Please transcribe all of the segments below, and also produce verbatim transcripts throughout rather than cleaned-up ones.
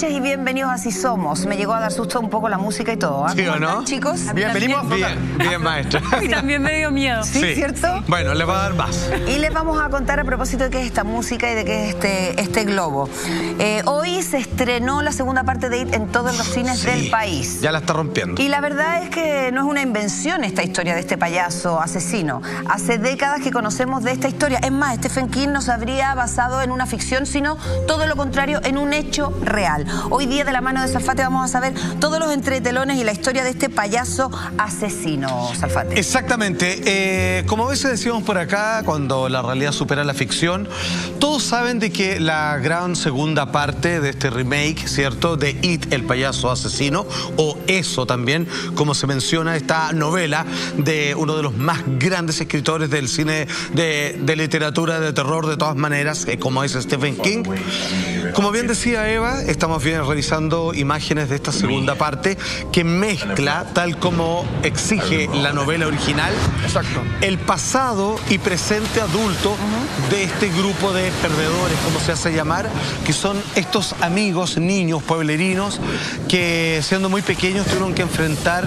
noches y bienvenidos a Así Somos. Me llegó a dar susto un poco la música y todo. ¿eh? ¿Sí o no? ¿Están, chicos? Bien, venimos bien, bien, maestra. Y también me dio miedo. ¿Sí, sí, cierto? Bueno, les va a dar más. Y les vamos a contar a propósito de qué es esta música y de qué es este, este globo. Eh, hoy se estrenó la segunda parte de It en todos los cines Sí, del país. Ya la está rompiendo. Y la verdad es que no es una invención esta historia de este payaso asesino. Hace décadas que conocemos de esta historia. Es más, Stephen King no se habría basado en una ficción, sino todo lo contrario, en un hecho real. Hoy día, de la mano de Salfate, vamos a saber todos los entretelones y la historia de este payaso asesino, Salfate. Exactamente. Eh, como a veces decimos por acá, cuando la realidad supera la ficción, todos saben de que la gran segunda parte de este remake, ¿cierto?, de It, el payaso asesino, o Eso también, como se menciona, esta novela de uno de los más grandes escritores del cine de, de literatura de terror, de todas maneras, eh, como es Stephen King. Como bien decía Eva, estamos bien revisando imágenes de esta segunda parte que mezcla, tal como exige la novela original, Exacto. el pasado y presente adulto uh-huh. de este grupo de perdedores, como se hace llamar, que son estos amigos, niños pueblerinos, que siendo muy pequeños tuvieron que enfrentar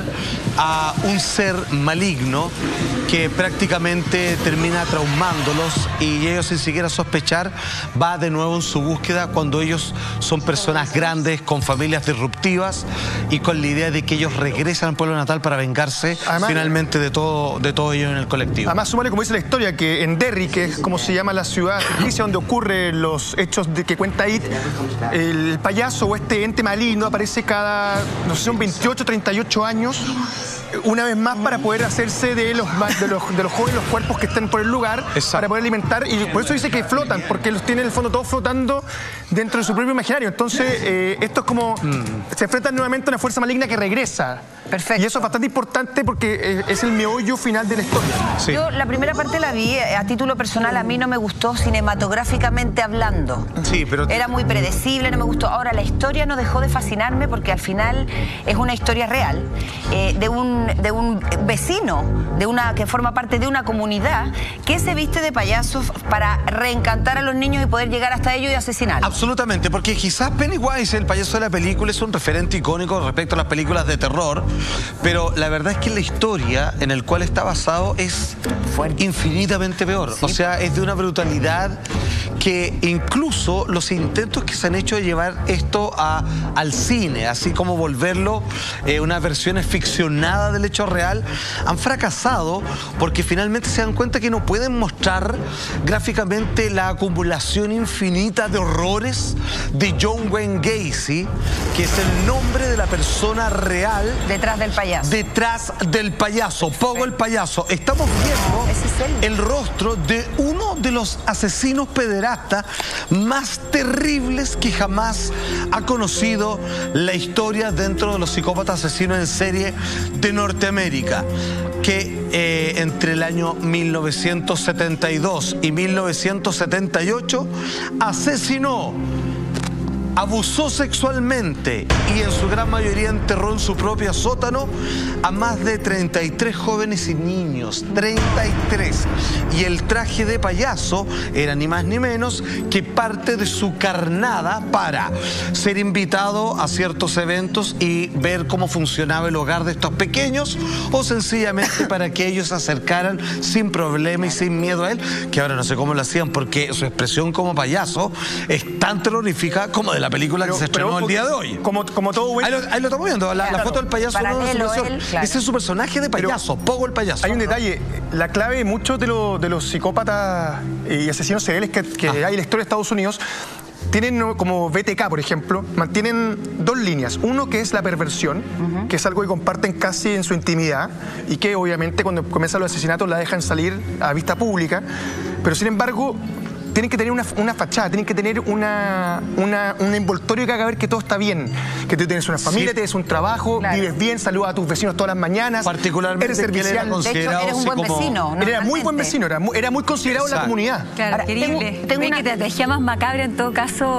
a un ser maligno que prácticamente termina traumándolos y ellos, sin siquiera sospechar, va de nuevo en su búsqueda cuando ellos son personas grandes, con familias disruptivas y con la idea de que ellos regresan al pueblo natal para vengarse además, finalmente de todo, de todo ello en el colectivo. Además, súmale, como dice la historia, que en Derry, que es como se llama la ciudad ficticia donde ocurren los hechos de que cuenta It, el payaso o este ente maligno aparece cada, no sé, son veintiocho, treinta y ocho años, una vez más para poder hacerse de los, de los, de los jóvenes, los cuerpos que estén por el lugar, exacto, para poder alimentar, y por eso dice que flotan, porque los tiene en el fondo todos flotando dentro de su propio imaginario. Entonces, eh, esto es como, mm. se enfrentan nuevamente a una fuerza maligna que regresa. Perfecto. Y eso es bastante importante porque es el meollo final de la historia. Sí. Yo la primera parte la vi a título personal, a mí no me gustó cinematográficamente hablando. Sí, pero... Era muy predecible, no me gustó. Ahora, la historia no dejó de fascinarme porque al final es una historia real eh, de, un, de un vecino, de una que forma parte de una comunidad que se viste de payasos para reencantar a los niños y poder llegar hasta ellos y asesinarlos. Absolutamente, porque quizás Pennywise, el payaso de la película, es un referente icónico respecto a las películas de terror, pero la verdad es que la historia en la cual está basado es fuerte, infinitamente peor. Sí. O sea, es de una brutalidad que incluso los intentos que se han hecho de llevar esto a, al cine, así como volverlo eh, unas versiones ficcionadas del hecho real, han fracasado porque finalmente se dan cuenta que no pueden mostrar gráficamente la acumulación infinita de horrores de John Wayne Gacy, que es el nombre de la persona real detrás del payaso. Detrás del payaso, Pogo el payaso. Estamos viendo Ese es él. el rostro de uno de los asesinos pederastas más terribles que jamás ha conocido la historia dentro de los psicópatas asesinos en serie de Norteamérica, que eh, entre el año mil novecientos setenta y dos y mil novecientos setenta y ocho asesinó, abusó sexualmente y en su gran mayoría enterró en su propio sótano a más de treinta y tres jóvenes y niños. treinta y tres. Y el traje de payaso era ni más ni menos que parte de su carnada para ser invitado a ciertos eventos y ver cómo funcionaba el hogar de estos pequeños, o sencillamente para que ellos se acercaran sin problema y sin miedo a él, que ahora no sé cómo lo hacían porque su expresión como payaso es tan terrorífica como de la película pero, que se estrenó pero, el día de hoy. Como, como todo buen... Ahí lo, ahí lo estamos viendo, la, claro, la foto del payaso. paralelo, no, él, claro. Ese es su personaje de payaso, pero, Pogo el payaso. Hay un detalle, la clave de muchos de, lo, de los psicópatas y asesinos seriales que, que hay en la historia de Estados Unidos tienen, como B T K, por ejemplo, mantienen dos líneas. Uno que es la perversión, uh-huh. que es algo que comparten casi en su intimidad y que obviamente cuando comienzan los asesinatos la dejan salir a vista pública, pero sin embargo tienen que tener una, una fachada, tienen que tener una, una, un envoltorio que haga ver que todo está bien, que tú tienes una familia, sí. tienes un trabajo, claro. vives bien, saludas a tus vecinos todas las mañanas, particularmente eres servicial. Era considerado, de hecho, eres un buen como... vecino. Era muy buen vecino, era muy, era muy considerado en la comunidad. Claro, Ahora, querible. Tengo, tengo una que te dejé más macabra en todo caso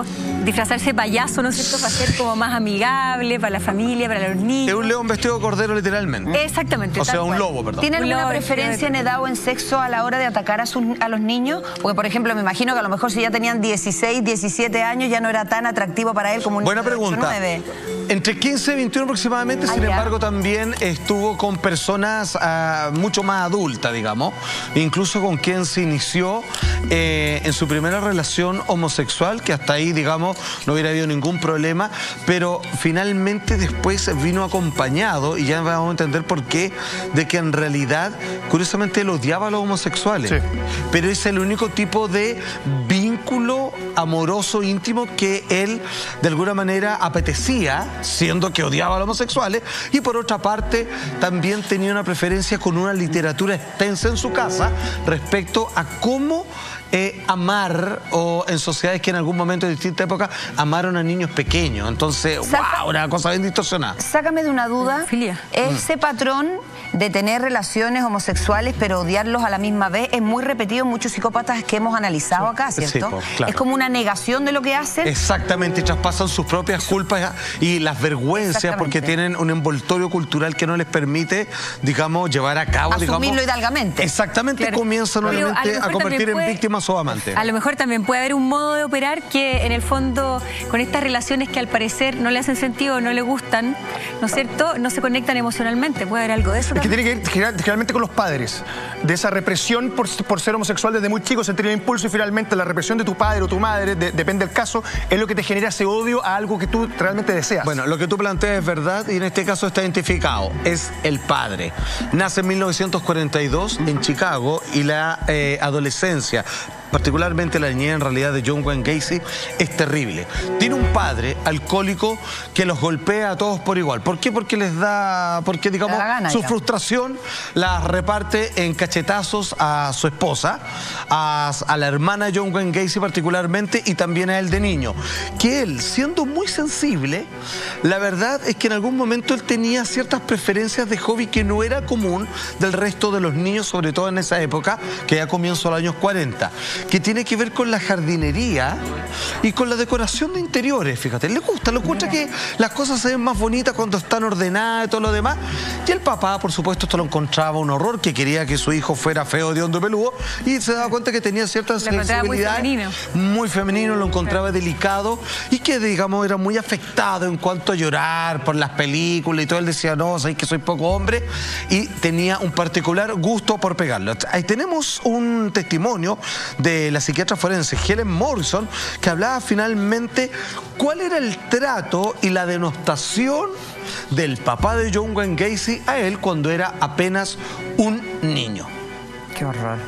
disfrazarse de payaso, ¿no es cierto?, para ser como más amigable para la familia, para los niños. Es un león vestido de cordero, literalmente. Exactamente. O sea, un lobo, perdón. ¿Tiene Un alguna lobo preferencia en edad o en sexo a la hora de atacar a, sus, a los niños? Porque, por ejemplo, me imagino que a lo mejor si ya tenían dieciséis, diecisiete años ya no era tan atractivo para él como un Buena niño de pregunta. ocho, nueve. Entre quince y veintiuno aproximadamente, Ah, sin ya. embargo, también estuvo con personas uh, mucho más adultas, digamos, incluso con quien se inició eh, en su primera relación homosexual, que hasta ahí, digamos, no hubiera habido ningún problema, pero finalmente después vino acompañado, y ya vamos a entender por qué, de que en realidad, curiosamente, él odiaba a los homosexuales, Sí. pero es el único tipo de vínculo amoroso, íntimo, que él, de alguna manera, apetecía, siendo que odiaba a los homosexuales, y por otra parte también tenía una preferencia con una literatura extensa en su casa respecto a cómo eh, amar, o en sociedades que en algún momento de distinta época amaron a niños pequeños. Entonces, Saca- wow, una cosa bien distorsionada. Sácame de una duda. Filia. Ese patrón de tener relaciones homosexuales pero odiarlos a la misma vez es muy repetido en muchos psicópatas que hemos analizado acá, ¿cierto? Sí, po, claro. Es como una negación de lo que hacen. Exactamente, y traspasan sus propias culpas y las vergüencias porque Exactamente. tienen un envoltorio cultural que no les permite, digamos, llevar a cabo, Asumirlo digamos... hidalgamente. Exactamente, Claro. comienzan Pero a lo obviamente a mejor convertir también en puede- víctimas o amantes. A lo mejor también puede haber un modo de operar que en el fondo con estas relaciones que al parecer no le hacen sentido, no le gustan, ¿no es cierto?, no se conectan emocionalmente. Puede haber algo de eso Es que también. tiene que ver general- generalmente con los padres, de esa represión por, por ser homosexual desde muy chico, sentir el impulso, y finalmente la represión de tu padre o tu madre, de- depende del caso, es lo que te genera ese odio a algo que tú realmente deseas. Bueno, lo que tú planteas es verdad y en este caso está identificado. Es el padre. Nace en mil novecientos cuarenta y dos en Chicago y la eh, adolescencia, particularmente la niñez en realidad de John Wayne Gacy, es terrible. Tiene un padre alcohólico que los golpea a todos por igual. ¿Por qué? Porque les da, porque digamos, Le da gana, su digamos. frustración la reparte en cachetazos a su esposa, a, a la hermana de John Wayne Gacy particularmente, y también a él de niño. Que él, siendo muy sensible, la verdad es que en algún momento él tenía ciertas preferencias de hobby que no era común del resto de los niños, sobre todo en esa época, que ya comienzo los años cuarenta, que tiene que ver con la jardinería y con la decoración de interiores, fíjate. Le gusta, le gusta que las cosas se ven más bonitas cuando están ordenadas y todo lo demás. Y el papá, por supuesto, esto lo encontraba un horror, que quería que su hijo fuera feo, de hondo peludo, y se daba cuenta que tenía ciertas Lo encontraba muy sensibilidades. femenino. Muy femenino, lo encontraba delicado, y que, digamos, era muy afectado en cuanto a llorar por las películas y todo. Él decía, no, sabéis que soy poco hombre, y tenía un particular gusto por pegarlo. Ahí tenemos un testimonio de la psiquiatra forense Helen Morrison, que hablaba finalmente cuál era el trato y la denostación del papá de John Wayne Gacy a él cuando era apenas un niño. Qué horror.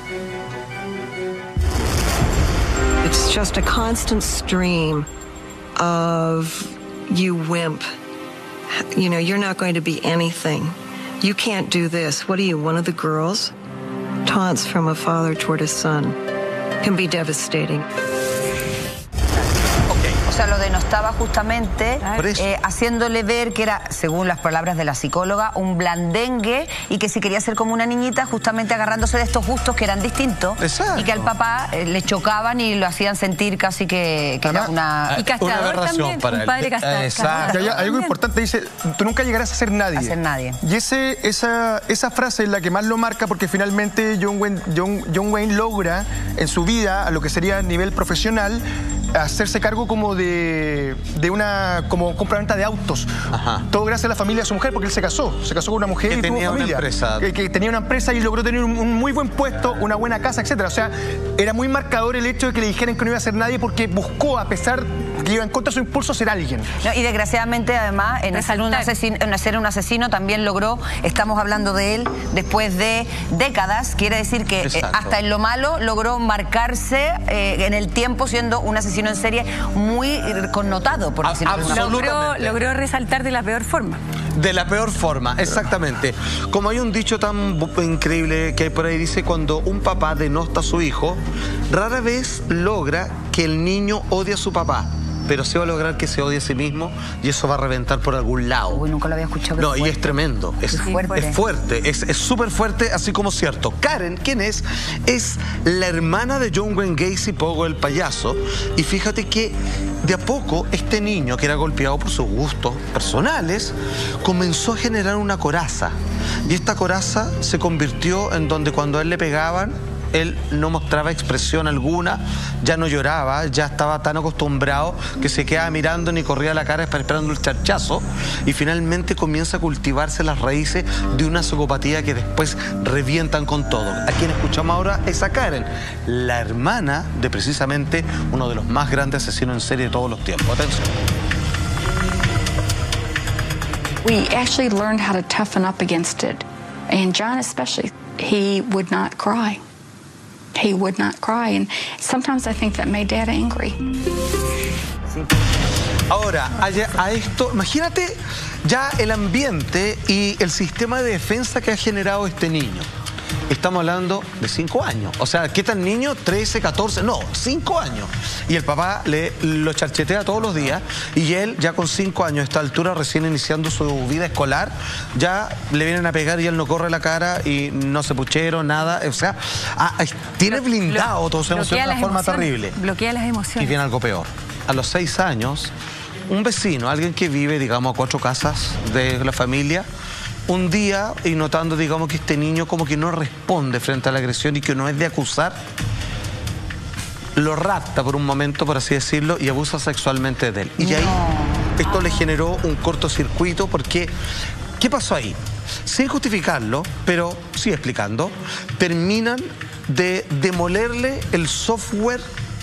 It's just a constant stream of you wimp. You know, you're not going to be anything. You can't do this. What are you, one of the girls? Taunts from a father toward his son can be devastating. O sea, lo denostaba justamente Por eso. eh, haciéndole ver que era, según las palabras de la psicóloga, un blandengue, y que si quería ser como una niñita, justamente agarrándose de estos gustos que eran distintos. Exacto. Y que al papá eh, le chocaban y lo hacían sentir casi que, que era Además, una... Y castrador Una aberración también, para un él. padre castrador. Exacto. Que hay algo También. importante, dice, tú nunca llegarás a ser nadie. A ser nadie. Y ese, esa, esa frase es la que más lo marca, porque finalmente John Wayne, John, John Wayne logra en su vida, a lo que sería a nivel profesional, hacerse cargo como de, de una como compraventa de autos. Ajá. Todo gracias a la familia de su mujer, porque él se casó. Se casó con una mujer Que y tuvo tenía una familia. empresa. Que, que tenía una empresa y logró tener un, un muy buen puesto, una buena casa, etcétera. O sea, era muy marcador el hecho de que le dijeran que no iba a ser nadie, porque buscó, a pesar que iba en contra de su impulso, ser alguien. No, y desgraciadamente, además, en ser, un Resaltar. asesino, en ser un asesino también logró, estamos hablando de él después de décadas, quiere decir que eh, Exacto. hasta en lo malo logró marcarse eh, en el tiempo siendo un asesino en serie muy eh, connotado, por A- decirlo de alguna forma. Logró, Absolutamente. logró resaltar de la peor forma. De la peor forma, exactamente. Como hay un dicho tan bu- increíble que hay por ahí, dice, cuando un papá denosta a su hijo, rara vez logra que el niño odie a su papá, pero sí va a lograr que se odie a sí mismo, y eso va a reventar por algún lado. Uy, nunca lo había escuchado. qué No, y fuerte. es tremendo, es Qué fuerte, es fuerte, es es súper fuerte, así como cierto. Karen, ¿quién es? Es la hermana de John Wayne Gacy, Pogo el payaso, y fíjate que de a poco este niño, que era golpeado por sus gustos personales, comenzó a generar una coraza. Y esta coraza se convirtió en donde cuando a él le pegaban, él no mostraba expresión alguna, ya no lloraba, ya estaba tan acostumbrado que se quedaba mirando ni corría la cara esperando el charchazo, y finalmente comienza a cultivarse las raíces de una psicopatía que después revientan con todo. A quien escuchamos ahora es a Karen, la hermana de precisamente uno de los más grandes asesinos en serie de todos los tiempos. Atención. We actually learned how to toughen up against it. And John especially, he would not cry. He would not cry, and sometimes I think that made Dad angry. Ahora, a, a esto, imagínate ya el ambiente y el sistema de defensa que ha generado este niño. Estamos hablando de cinco años. O sea, ¿qué tal niño? trece, catorce, no, cinco años. Y el papá le, lo charchetea todos los días, y él ya con cinco años, a esta altura, recién iniciando su vida escolar, ya le vienen a pegar y él no corre la cara y no se puchero, nada. O sea, ah, tiene blindado todo su emoción de una forma terrible. Bloquea las emociones. Y viene algo peor. A los seis años, un vecino, alguien que vive, digamos, a cuatro casas de la familia, un día, y notando, digamos, que este niño como que no responde frente a la agresión y que no es de acusar, lo rapta por un momento, por así decirlo, y abusa sexualmente de él. Y no. ahí esto le generó un cortocircuito, porque ¿qué pasó ahí? Sin justificarlo, pero sí explicando, terminan de demolerle el software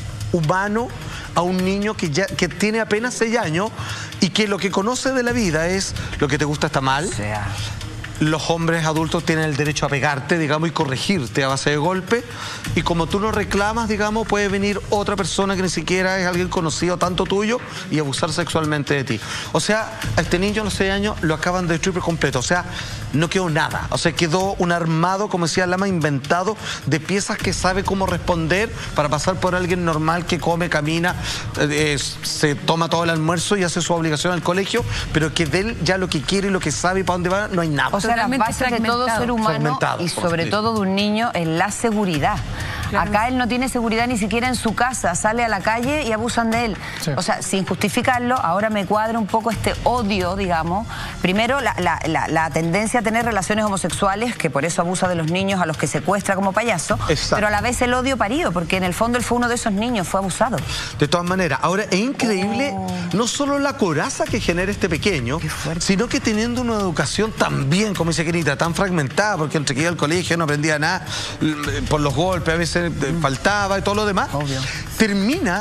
humano a un niño que ya que tiene apenas seis años y que lo que conoce de la vida es lo que te gusta está mal. O sea, los hombres adultos tienen el derecho a pegarte, digamos, y corregirte a base de golpe. Y como tú no reclamas, digamos, puede venir otra persona que ni siquiera es alguien conocido tanto tuyo y abusar sexualmente de ti. O sea, a este niño a los seis años lo acaban de destruir por completo. O sea, no quedó nada. O sea, quedó un armado, como decía Lama, inventado de piezas que sabe cómo responder para pasar por alguien normal que come, camina, eh, se toma todo el almuerzo y hace su obligación al colegio, pero que de él ya lo que quiere y lo que sabe y para dónde va, no hay nada. O sea, las bases de todo ser humano y sobre todo de un niño es la seguridad. Claro. Acá él no tiene seguridad ni siquiera en su casa, sale a la calle y abusan de él. Sí. O sea, sin justificarlo, ahora me cuadra un poco este odio, digamos. Primero, la, la, la, la tendencia a tener relaciones homosexuales, que por eso abusa de los niños a los que secuestra como payaso. Exacto. Pero a la vez el odio parido, porque en el fondo él fue uno de esos niños, fue abusado. De todas maneras, ahora es increíble oh. no solo la coraza que genera este pequeño, sino que teniendo una educación tan bien, como dice Kenita, tan fragmentada, porque entre que iba al colegio no aprendía nada, por los golpes a veces faltaba y todo lo demás, obvio, termina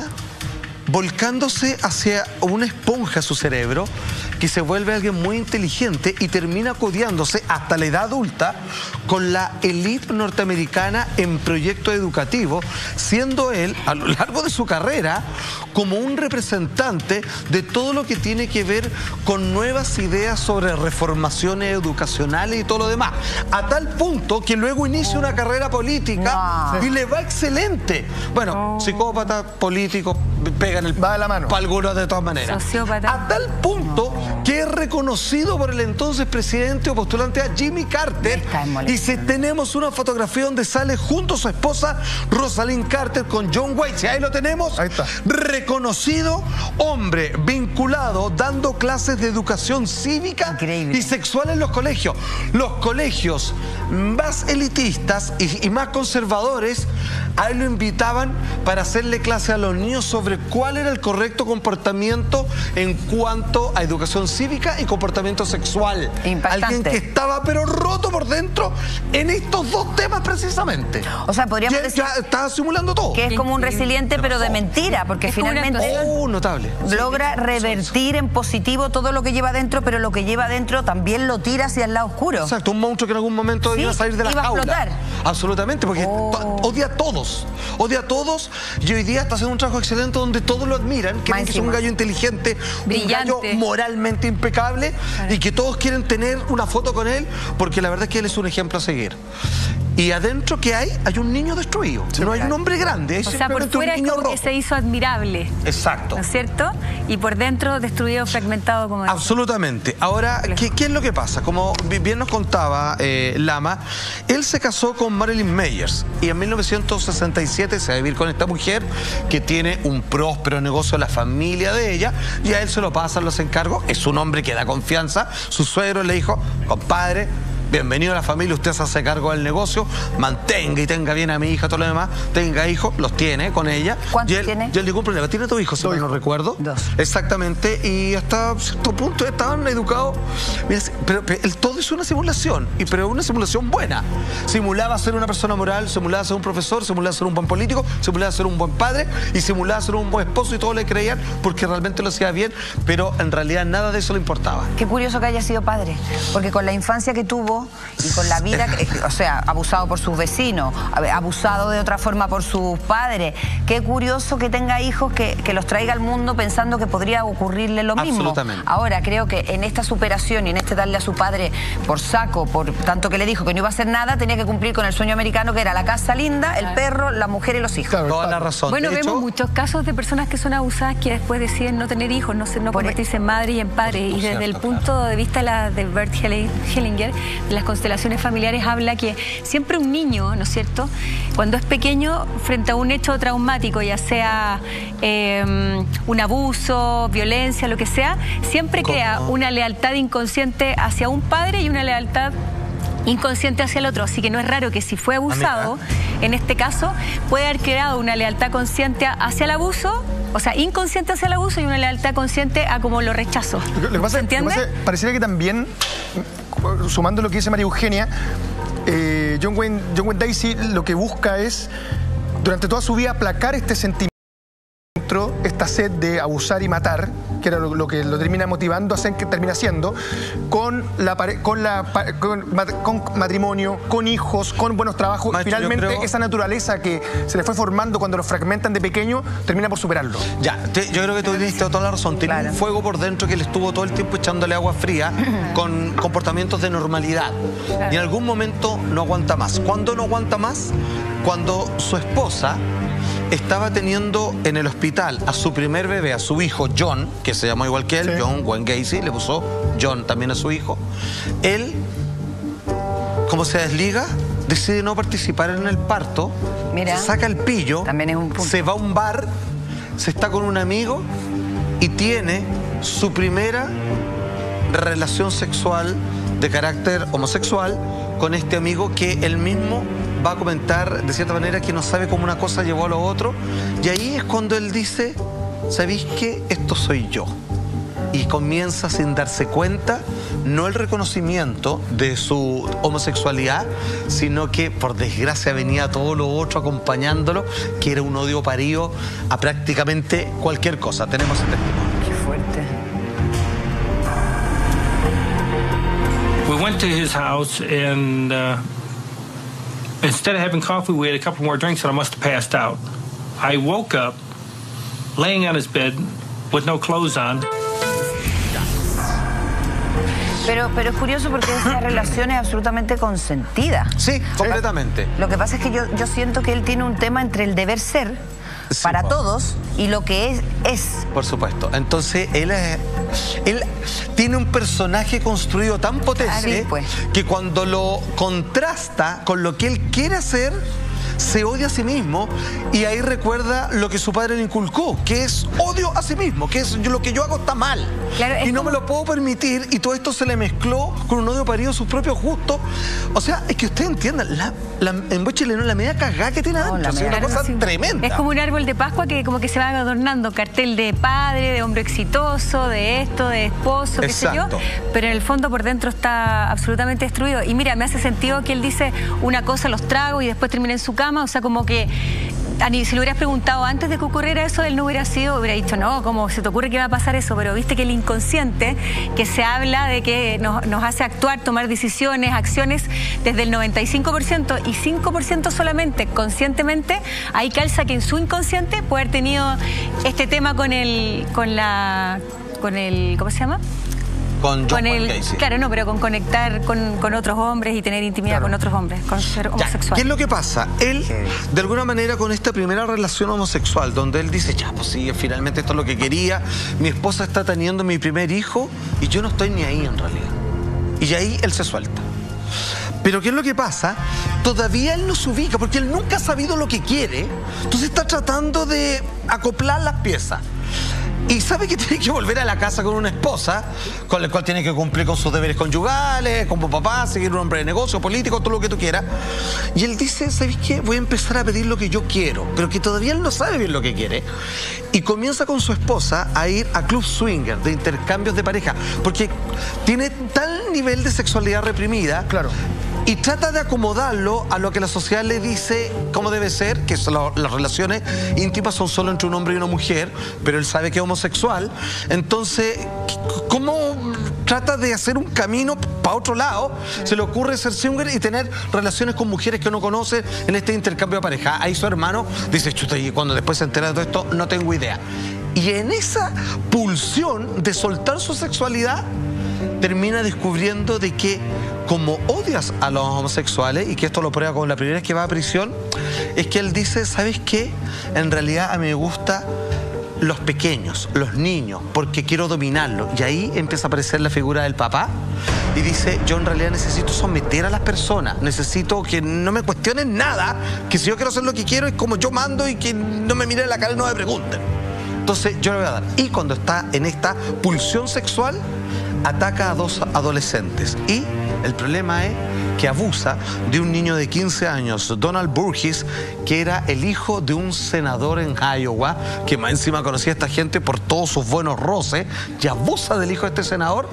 volcándose hacia una esponja su cerebro, que se vuelve alguien muy inteligente y termina codeándose hasta la edad adulta con la élite norteamericana en proyectos educativos, siendo él, a lo largo de su carrera, como un representante de todo lo que tiene que ver con nuevas ideas sobre reformaciones educacionales y todo lo demás, a tal punto que luego inicia una carrera política no. y le va excelente. Bueno, psicópata, político, pegan el va de la mano para algunos de todas maneras. Sociópata. A tal punto que es reconocido por el entonces presidente o postulante a Jimmy Carter. Y si tenemos una fotografía donde sale junto a su esposa Rosalind Carter con John Wayne, si ahí lo tenemos, ahí está. Reconocido hombre vinculado, dando clases de educación cívica Increíble. y sexual en los colegios. Los colegios más elitistas y, y más conservadores, a él lo invitaban para hacerle clase a los niños sobre cuál era el correcto comportamiento en cuanto a educación cívica y comportamiento sexual. Impactante. Alguien que estaba pero roto por dentro en estos dos temas precisamente. O sea, podríamos ya, decir ya estaba simulando todo. Que es como un resiliente pero de mentira, porque es finalmente oh, notable. logra revertir en positivo todo lo que lleva adentro, pero lo que lleva adentro también lo tira hacia el lado oscuro. Exacto, un monstruo que en algún momento sí, iba a salir de la iba jaula. a explotar. Absolutamente, porque oh. odia a todos. Odia a todos y hoy día está haciendo un trabajo excelente donde todos lo admiran, creen que es un gallo inteligente, brillante, un gallo moralmente impecable claro. y que todos quieren tener una foto con él porque la verdad es que él es un ejemplo a seguir. Y adentro que hay, hay un niño destruido. Sí, no hay un hombre grande, es o sea, por fuera un niño es como roto. que se hizo admirable. Exacto. ¿No es cierto? Y por dentro destruido, fragmentado como absolutamente. Eso. Ahora, ¿qué, ¿qué es lo que pasa? Como bien nos contaba eh, Lama, él se casó con Marilyn Meyers y en mil novecientos sesenta y siete se va a vivir con esta mujer que tiene un próspero negocio de la familia de ella, y a él se lo pasan los encargos. Es un hombre que da confianza. Su suegro le dijo, compadre, bienvenido a la familia, usted se hace cargo del negocio, mantenga y tenga bien a mi hija, todo lo demás, tenga hijos, los tiene con ella. ¿Cuántos y él, tiene? Y él ningún problema. ¿Tiene dos hijos, si mal no recuerdo? Dos. Exactamente, y hasta cierto punto estaban educados. Mira, pero, pero el todo es una simulación, y pero una simulación buena. Simulaba ser una persona moral, simulaba ser un profesor, simulaba ser un buen político, simulaba ser un buen padre, y simulaba ser un buen esposo, y todos le creían porque realmente lo hacía bien, pero en realidad nada de eso le importaba. Qué curioso que haya sido padre, porque con la infancia que tuvo y con la vida, que, o sea, abusado por sus vecinos, abusado de otra forma por sus padres, qué curioso que tenga hijos que, que los traiga al mundo pensando que podría ocurrirle lo mismo. Absolutamente. Ahora, creo que en esta superación y en este darle a su padre por saco, por tanto que le dijo que no iba a hacer nada, tenía que cumplir con el sueño americano, que era la casa linda, el perro, la mujer y los hijos. Claro, toda la razón. Bueno, de vemos hecho, muchos casos de personas que son abusadas que después deciden no tener hijos, no, no convertirse en madre y en padre. Y desde cierto, el punto claro. de vista la, de Bert Hellinger, de las constelaciones familiares, habla que siempre un niño, ¿no es cierto?, cuando es pequeño, frente a un hecho traumático, ya sea eh, un abuso, violencia, lo que sea, siempre ¿Cómo? crea una lealtad inconsciente hacia un padre y una lealtad inconsciente hacia el otro. Así que no es raro que si fue abusado, en este caso, puede haber creado una lealtad consciente hacia el abuso, o sea, inconsciente hacia el abuso, y una lealtad consciente a como lo rechazo. Lo que pasa, ¿Se entiende? Lo que pasa, pareciera que también, sumando lo que dice María Eugenia, eh, John Wayne, John Wayne Gacy lo que busca es, durante toda su vida, aplacar este sentimiento, esta sed de abusar y matar, que era lo, lo que lo termina motivando a hacer que termina haciendo, con la con la con, con matrimonio, con hijos, con buenos trabajos. Maestro, finalmente creo... esa naturaleza que se le fue formando cuando lo fragmentan de pequeño, termina por superarlo. Ya, te, yo creo que tú tienes toda la razón. Tiene Claro. un fuego por dentro que le estuvo todo el tiempo echándole agua fría con comportamientos de normalidad. Claro. Y en algún momento no aguanta más. ¿Cuándo no aguanta más? Cuando su esposa estaba teniendo en el hospital a su primer bebé, a su hijo John, que se llamó igual que él, Sí. John Wayne Gacy, le puso John también a su hijo. Él, como se desliga, decide no participar en el parto, Mira. se saca el pillo, También es un punto. se va a un bar, se está con un amigo y tiene su primera relación sexual de carácter homosexual con este amigo que él mismo va a comentar de cierta manera que no sabe cómo una cosa llevó a lo otro. Y ahí es cuando él dice, ¿sabéis qué? Esto soy yo. Y comienza sin darse cuenta, no el reconocimiento de su homosexualidad, sino que por desgracia venía todo lo otro acompañándolo, que era un odio parido a prácticamente cualquier cosa. Tenemos el testimonio. Qué fuerte. We went to his house, and uh, instead of having coffee, we had a couple more drinks, and I must have passed out. I woke up laying on his bed with no clothes on. Pero, pero es curioso porque esa relación es absolutamente consentida. Sí, completamente. Lo que pasa es que yo, yo siento que él tiene un tema entre el deber ser Sí, para po. todos y lo que es, es. Por supuesto. Entonces, él, es, él tiene un personaje construido tan potente Sí, pues. que cuando lo contrasta con lo que él quiere hacer, se odia a sí mismo, y ahí recuerda lo que su padre le inculcó, que es odio a sí mismo, que es lo que yo hago está mal. Claro, es y no como- me lo puedo permitir, y todo esto se le mezcló con un odio parido a sus propios gustos. O sea, es que ustedes entiendan, la, la, en buen chileno, la media cagada que tiene No, adentro, la es una media- cosa Claro, sí. tremenda. Es como un árbol de Pascua que como que se va adornando, cartel de padre, de hombre exitoso, de esto, de esposo, qué sé yo, Exacto. pero en el fondo por dentro está absolutamente destruido. Y mira, me hace sentido que él dice una cosa, los trago y después termina en su cama, o sea, como que Ani, si le hubieras preguntado antes de que ocurriera eso, él no hubiera sido, hubiera dicho, no, ¿cómo se te ocurre que va a pasar eso? Pero viste que el inconsciente, que se habla de que nos, nos hace actuar, tomar decisiones, acciones desde el noventa y cinco por ciento y cinco por ciento solamente conscientemente, ahí calza que en su inconsciente puede haber tenido este tema con el, con la, con el, ¿cómo se llama? Con John Con Wayne el, Gacy. claro, no, pero con conectar con, con otros hombres y tener intimidad Claro. con otros hombres, con ser Ya, homosexual. ¿qué es lo que pasa? Él, de alguna manera, con esta primera relación homosexual, donde él dice, ya, pues sí, finalmente esto es lo que quería, mi esposa está teniendo mi primer hijo y yo no estoy ni ahí en realidad. Y ahí él se suelta. Pero ¿qué es lo que pasa? Todavía él no se ubica, porque él nunca ha sabido lo que quiere, entonces está tratando de acoplar las piezas. Y sabe que tiene que volver a la casa con una esposa, con la cual tiene que cumplir con sus deberes conyugales, como papá, seguir un hombre de negocio, político, todo lo que tú quieras. Y él dice, ¿sabes qué? Voy a empezar a pedir lo que yo quiero, pero que todavía él no sabe bien lo que quiere. Y comienza con su esposa a ir a club swinger, de intercambios de pareja, porque tiene tal nivel de sexualidad reprimida. Claro. Y trata de acomodarlo a lo que la sociedad le dice cómo debe ser, que son lo, las relaciones íntimas son solo entre un hombre y una mujer, pero él sabe que es homosexual. Entonces, ¿cómo trata de hacer un camino para otro lado? Se le ocurre ser swinger y tener relaciones con mujeres que no conoce en este intercambio de pareja. Ahí su hermano dice, chuta, y cuando después se entera de todo esto, no tengo idea. Y en esa pulsión de soltar su sexualidad, termina descubriendo de que como odias a los homosexuales, y que esto lo prueba con la primera vez que va a prisión, es que él dice, ¿sabes qué? En realidad a mí me gusta los pequeños, los niños, porque quiero dominarlos. Y ahí empieza a aparecer la figura del papá y dice, yo en realidad necesito someter a las personas, necesito que no me cuestionen nada, que si yo quiero hacer lo que quiero es como yo mando y que no me miren la cara y no me pregunten. Entonces yo le voy a dar. Y cuando está en esta pulsión sexual, ataca a dos adolescentes y el problema es que abusa de un niño de quince años, Donald Burgess, que era el hijo de un senador en Iowa, que más encima conocía a esta gente por todos sus buenos roces, y abusa del hijo de este senador.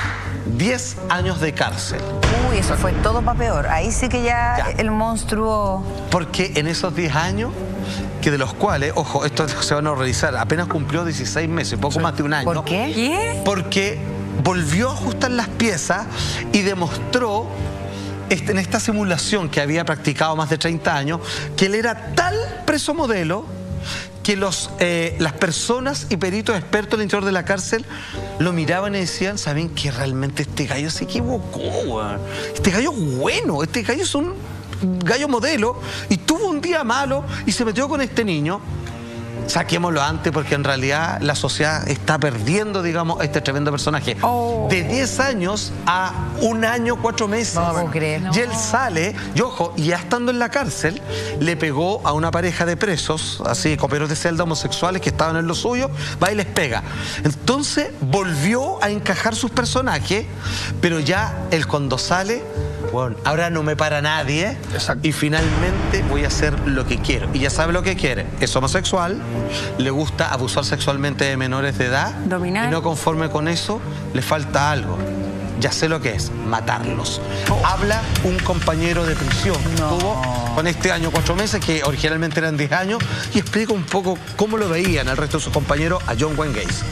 diez años de cárcel. Uy, eso fue todo para peor. Ahí sí que ya, ya. el monstruo... Porque en esos diez años, que de los cuales, ojo, esto se van a revisar, apenas cumplió dieciséis meses, poco sí. más de un año. ¿Por qué? ¿Qué? Porque volvió a ajustar las piezas y demostró en esta simulación que había practicado más de treinta años, que él era tal preso modelo que los, eh, las personas y peritos expertos al interior de la cárcel lo miraban y decían, ¿saben que realmente este gallo se equivocó? Güey? Este gallo es bueno, este gallo es un gallo modelo y tuvo un día malo y se metió con este niño. Saquémoslo antes porque en realidad la sociedad está perdiendo, digamos, este tremendo personaje. Oh. De diez años a un año, cuatro meses. No puedo creer. Y él sale, y ojo, ya estando en la cárcel, le pegó a una pareja de presos, así, coperos de celda homosexuales que estaban en lo suyo, va y les pega. Entonces volvió a encajar sus personajes, pero ya él cuando sale... Bueno, ahora no me para nadie. Exacto. Y finalmente voy a hacer lo que quiero. Y ya sabe lo que quiere. Es homosexual, le gusta abusar sexualmente de menores de edad. Dominar. Y no conforme con eso, le falta algo. Ya sé lo que es, matarlos. Oh. Habla un compañero de prisión. No. Tuvo con este año cuatro meses, que originalmente eran diez años, y explica un poco cómo lo veían el resto de sus compañeros a John Wayne Gacy.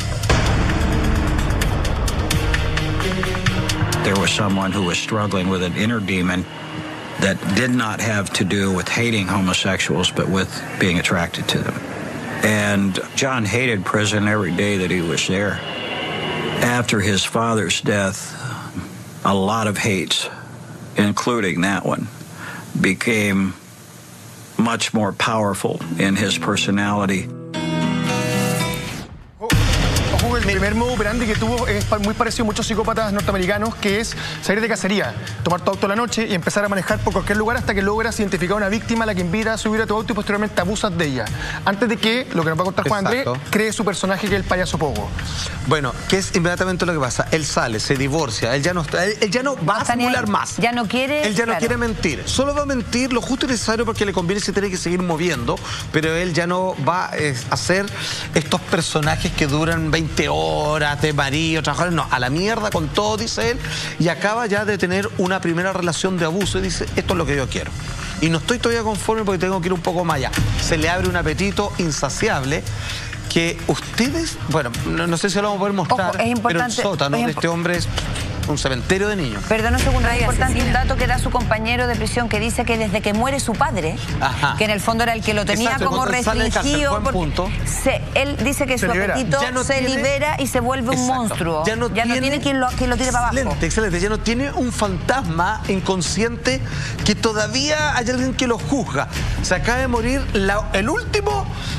There was someone who was struggling with an inner demon that did not have to do with hating homosexuals, but with being attracted to them. And John hated prison every day that he was there. After his father's death, a lot of hates, including that one, became much more powerful in his personality. El primer modo operandi que tuvo es muy parecido a muchos psicópatas norteamericanos, que es salir de cacería, tomar tu auto a la noche y empezar a manejar por cualquier lugar hasta que logras identificar a una víctima a la que invita a subir a tu auto y posteriormente abusas de ella. Antes de que, lo que nos va a contar Juan Andrés, cree su personaje que es el payaso Pogo. Bueno, ¿qué es inmediatamente lo que pasa? Él sale, se divorcia, él ya no, él, él ya no va a simular más. Ya no quiere... Él ya claro. no quiere mentir. Solo va a mentir lo justo y necesario porque le conviene, si tiene que seguir moviendo, pero él ya no va eh, a hacer estos personajes que duran veinte horas de marido, trabajar, no, a la mierda con todo, dice él, y acaba ya de tener una primera relación de abuso y dice, esto es lo que yo quiero. Y no estoy todavía conforme porque tengo que ir un poco más allá. Se le abre un apetito insaciable que ustedes, bueno, no, no sé si lo vamos a poder mostrar, ojo, es importante, pero el sótano de este hombre es un cementerio de niños. Perdón un segundo, es importante un dato que da su compañero de prisión, que dice que desde que muere su padre, Ajá. que en el fondo era el que lo tenía Exacto, como restringido, punto. Se, él dice que se su libera. apetito no se tiene... libera y se vuelve Exacto. un monstruo. Ya no, ya tiene... no tiene quien lo, quien lo tire para abajo. Excelente, excelente. Ya no tiene un fantasma inconsciente que todavía hay alguien que lo juzga. Se acaba de morir la, el último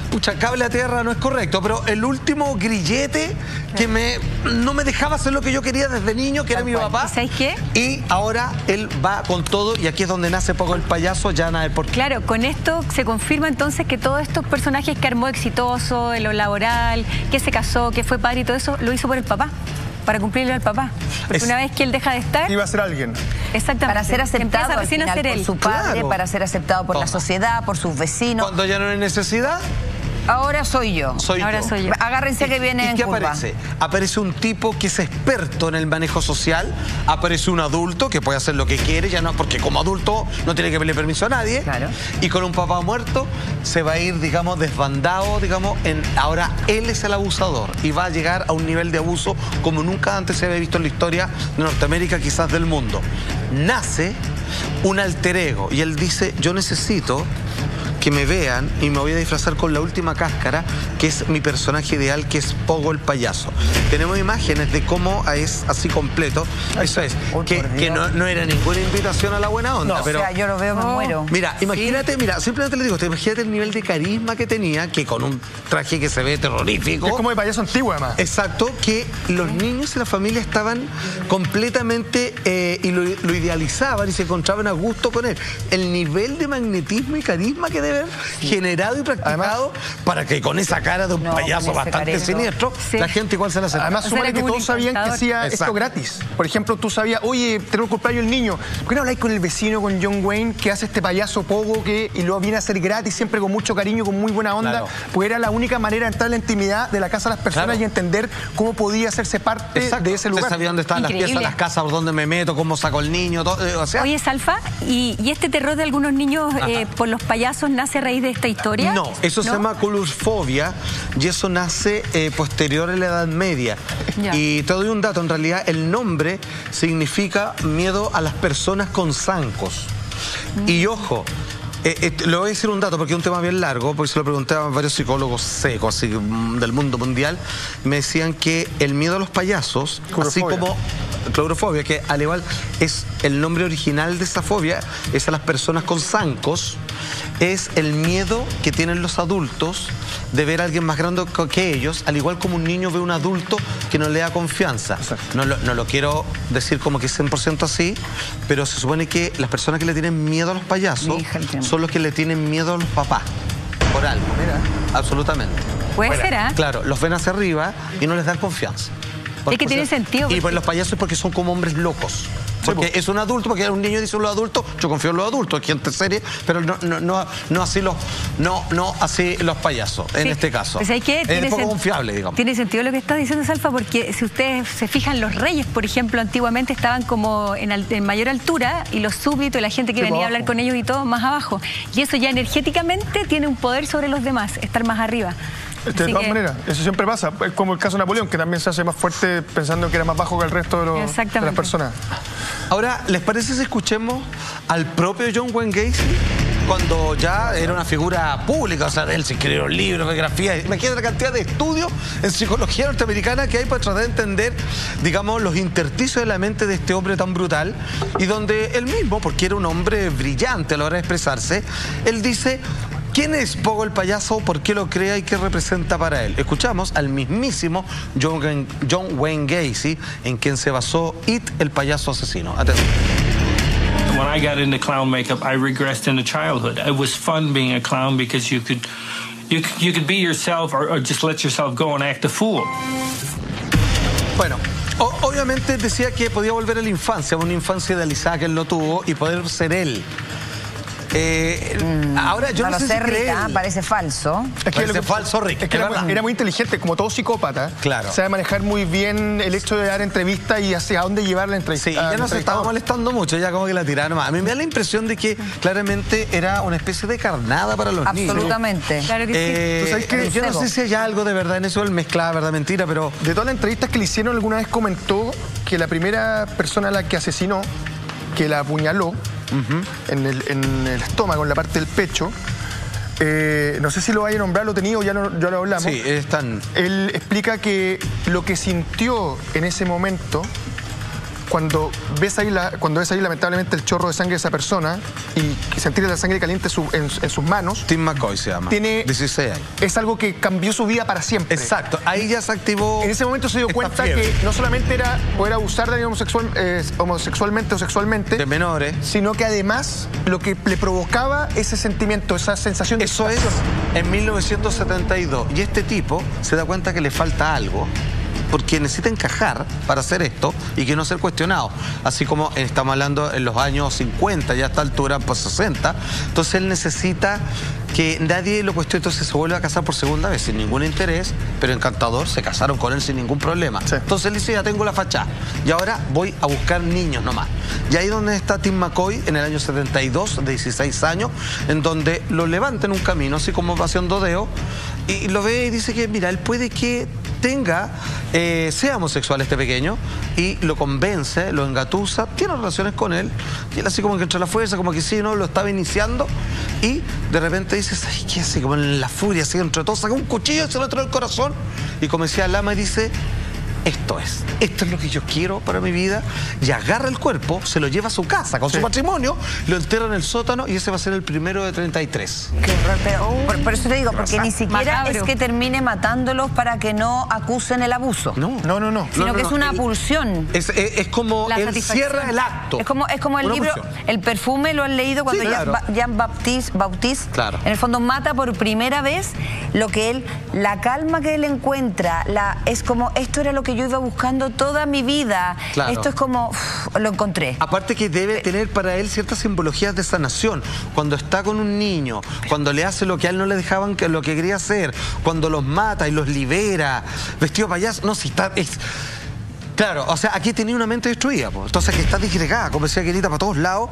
pucha, cable a tierra no es correcto, pero el último grillete que me no me dejaba hacer lo que yo quería desde niño, que era mi papá. ¿Sabes qué? Y ahora él va con todo, y aquí es donde nace Pogo el payaso, ya nada por qué. Claro, con esto se confirma entonces que todos estos personajes que armó exitoso en lo laboral, que se casó, que fue padre y todo eso, lo hizo por el papá, para cumplirle al papá. Porque Es- una vez que él deja de estar, Iba a ser alguien. exactamente, Para ser aceptado empieza al recién a final ser por él. su padre, Claro. para ser aceptado por la Toma. sociedad, por sus vecinos. Cuando ya no hay necesidad, Ahora soy yo. soy Ahora yo. soy yo. Agárrense que viene ¿Y en qué curva. aparece? Aparece un tipo que es experto en el manejo social, aparece un adulto que puede hacer lo que quiere, ya no, porque como adulto no tiene que pedirle permiso a nadie, Claro. y con un papá muerto se va a ir, digamos, desbandado, digamos, en, ahora él es el abusador y va a llegar a un nivel de abuso como nunca antes se había visto en la historia de Norteamérica, quizás del mundo. Nace un alter ego y él dice, yo necesito que me vean y me voy a disfrazar con la última cáscara, que es mi personaje ideal, que es Pogo el payaso. Tenemos imágenes de cómo es así completo. Eso es, Oh, que, por que Dios. no, no era ninguna invitación a la buena onda, No, pero... o sea, yo lo veo, me Oh. muero. Mira, imagínate, mira, simplemente le digo, te imagínate el nivel de carisma que tenía, que con un traje que se ve terrorífico. Es como de payaso antiguo, además. Exacto, que los niños y la familia estaban completamente eh, y lo, lo idealizaban y se encontraban a gusto con él. El nivel de magnetismo y carisma que debe haber generado y practicado para que con esa cara de un No, payaso con ese bastante carisma. siniestro, Sí. la gente igual se la acerca. Además, O sea, supone era que como un todos sabían que encantador. hacía Exacto. esto gratis. Por ejemplo, tú sabías, oye, tenemos cumpleaños el niño. ¿Por qué no habláis con el vecino, con John Wayne, que hace este payaso Pogo que, y lo viene a hacer gratis, siempre con mucho cariño, con muy buena onda? Claro. Pues era la única manera de entrar en la intimidad de la casa de las personas Claro. y entender cómo podía hacerse parte Exacto. de ese lugar. Usted sabía dónde estaban las Increíble. piezas, las casas, por dónde me meto, cómo saco el niño, todo, eh, o sea... Oye, Salfa, ¿y, y este terror de algunos niños eh, por los payasos nace a raíz de esta historia? No, eso se ¿No? llama colurfobia y eso nace eh, posterior a la Edad Media. Ya. Y te doy un dato, en realidad el nombre significa miedo a las personas con zancos. Y ojo, eh, eh, le voy a decir un dato porque es un tema bien largo, porque se lo pregunté a varios psicólogos secos así, mm, del mundo mundial, me decían que el miedo a los payasos, así Clorofobia. como clorofobia, que al igual es el nombre original de esa fobia, es a las personas con zancos, es el miedo que tienen los adultos de ver a alguien más grande que ellos, al igual como un niño ve a un adulto que no le da confianza. No lo, no lo quiero decir como que es cien por ciento así, pero se supone que las personas que le tienen miedo a los payasos Mi hija entiende. son los que le tienen miedo a los papás, por algo. Absolutamente. Puede ser, ¿ah? Claro, los ven hacia arriba y no les dan confianza. Es que tiene sentido, Y porque- pues los payasos porque son como hombres locos. Porque es un adulto, porque un niño dice los adultos, yo confío en los adultos, gente seria, pero no, no, no, no así los, no, no así los payasos, en Sí. este caso. Pues hay que, es tiene poco sen- confiable, digamos. Tiene sentido lo que estás diciendo, Salfa, porque si ustedes se fijan, los reyes, por ejemplo, antiguamente estaban como en, al- en mayor altura y los súbditos, la gente que Sí, venía a abajo. hablar con ellos y todo, más abajo. Y eso ya energéticamente tiene un poder sobre los demás, estar más arriba. Este, de Así todas que- maneras, eso siempre pasa. Es como el caso de Napoleón, que también se hace más fuerte pensando que era más bajo que el resto de, los- de las Exactamente. personas. Ahora, ¿les parece si escuchemos al propio John Wayne Gacy? Cuando ya era una figura pública, o sea, él se escribió libros, biografías, imagínate la cantidad de estudios en psicología norteamericana que hay para tratar de entender, digamos, los intersticios de la mente de este hombre tan brutal, y donde él mismo, porque era un hombre brillante a la hora de expresarse, él dice, ¿quién es Pogo el payaso? ¿Por qué lo crea y qué representa para él? Escuchamos al mismísimo John Wayne, John Wayne Gacy, en quien se basó It, el payaso asesino. Atención. When I got into clown makeup, I regressed into childhood. It was fun being a clown because you could, you, c- you could be yourself or, or just let yourself go and act a fool. Bueno, o- obviamente decía que podía volver a la infancia, una infancia idealizada que él lo tuvo y poder ser él. Eh, ahora yo no no, lo sé sé, si creer. Rita, parece falso. Es Parece lo que- falso, Rick, Es que es era, verdad. muy, era muy inteligente, como todo psicópata. Claro. Sabe manejar muy bien el hecho de dar entrevistas y hacia dónde llevar la entrevista. Sí, ya no se estaba molestando mucho, ya como que la tiraron más. A mí me da la impresión de que claramente era una especie de carnada para los niños. Absolutamente. Claro que sí. Eh, ¿Tú sabes qué? yo no sé si hay algo de verdad en eso, él mezclaba verdad mentira, pero De todas las entrevistas que le hicieron, alguna vez comentó que la primera persona a la que asesinó, que la apuñaló en, el, en el estómago, en la parte del pecho, eh, no sé si lo vaya a nombrar, lo tenía o ya lo, ya lo hablamos. sí, es tan... Él explica que lo que sintió en ese momento cuando ves ahí, la, cuando ves ahí lamentablemente el chorro de sangre de esa persona y sentir la sangre caliente su, en, en sus manos. Tim McCoy se llama. Tiene, dieciséis años. Es algo que cambió su vida para siempre. Exacto. Ahí ya se activó. En ese momento se dio cuenta fiebre. que no solamente era poder abusar de alguien homosexual, eh, homosexualmente o sexualmente. De menores. Sino que además lo que le provocaba ese sentimiento, esa sensación de Eso es en mil novecientos setenta y dos. Y este tipo se da cuenta que le falta algo, porque necesita encajar para hacer esto y que no ser cuestionado. Así como estamos hablando en los años cincuenta, ya a esta altura, pues sesenta. Entonces él necesita que nadie lo cuestione. Entonces se vuelve a casar por segunda vez sin ningún interés, pero encantador, se casaron con él sin ningún problema. Sí. Entonces él dice, ya tengo la fachada y ahora voy a buscar niños nomás. Y ahí donde está Tim McCoy en el año setenta y dos, de dieciséis años, en donde lo levanta en un camino, así como va haciendo deo, y lo ve y dice que, mira, él puede que tenga, eh, sea homosexual este pequeño, y lo convence, lo engatusa, tiene relaciones con él, y él así como que entra a la fuerza, como que sí, no, lo estaba iniciando, y de repente dices, ay, ¿qué hace? Como en la furia, así entre todos, saca un cuchillo y se lo entra al corazón, y como decía Lama, y dice, esto es, esto es lo que yo quiero para mi vida, y agarra el cuerpo, se lo lleva a su casa con sí. su patrimonio, lo entierra en el sótano y ese va a ser el primero de treinta y tres. Qué horror, pero por, por eso te digo, porque ni siquiera Macabro. es que termine matándolos para que no acusen el abuso. No, no, no. no. Sino no, no, que no. es una El, pulsión. Es, es, es como La él cierra el acto. Es como, es como el una libro, pulsión. El perfume, lo han leído cuando sí, claro. Jean, Jean Baptiste, Baptiste claro. en el fondo mata por primera vez lo que él, la calma que él encuentra, la, es como, esto era lo que yo iba buscando toda mi vida. Claro. Esto es como, uf, lo encontré. Aparte que debe tener para él ciertas simbologías de sanación. Cuando está con un niño, cuando le hace lo que a él no le dejaban, que lo que quería hacer, cuando los mata y los libera, vestido de payaso, no, si está... Es, claro, o sea, aquí tenía una mente destruida, pues. Entonces que está disgregada, como decía Querita, para todos lados,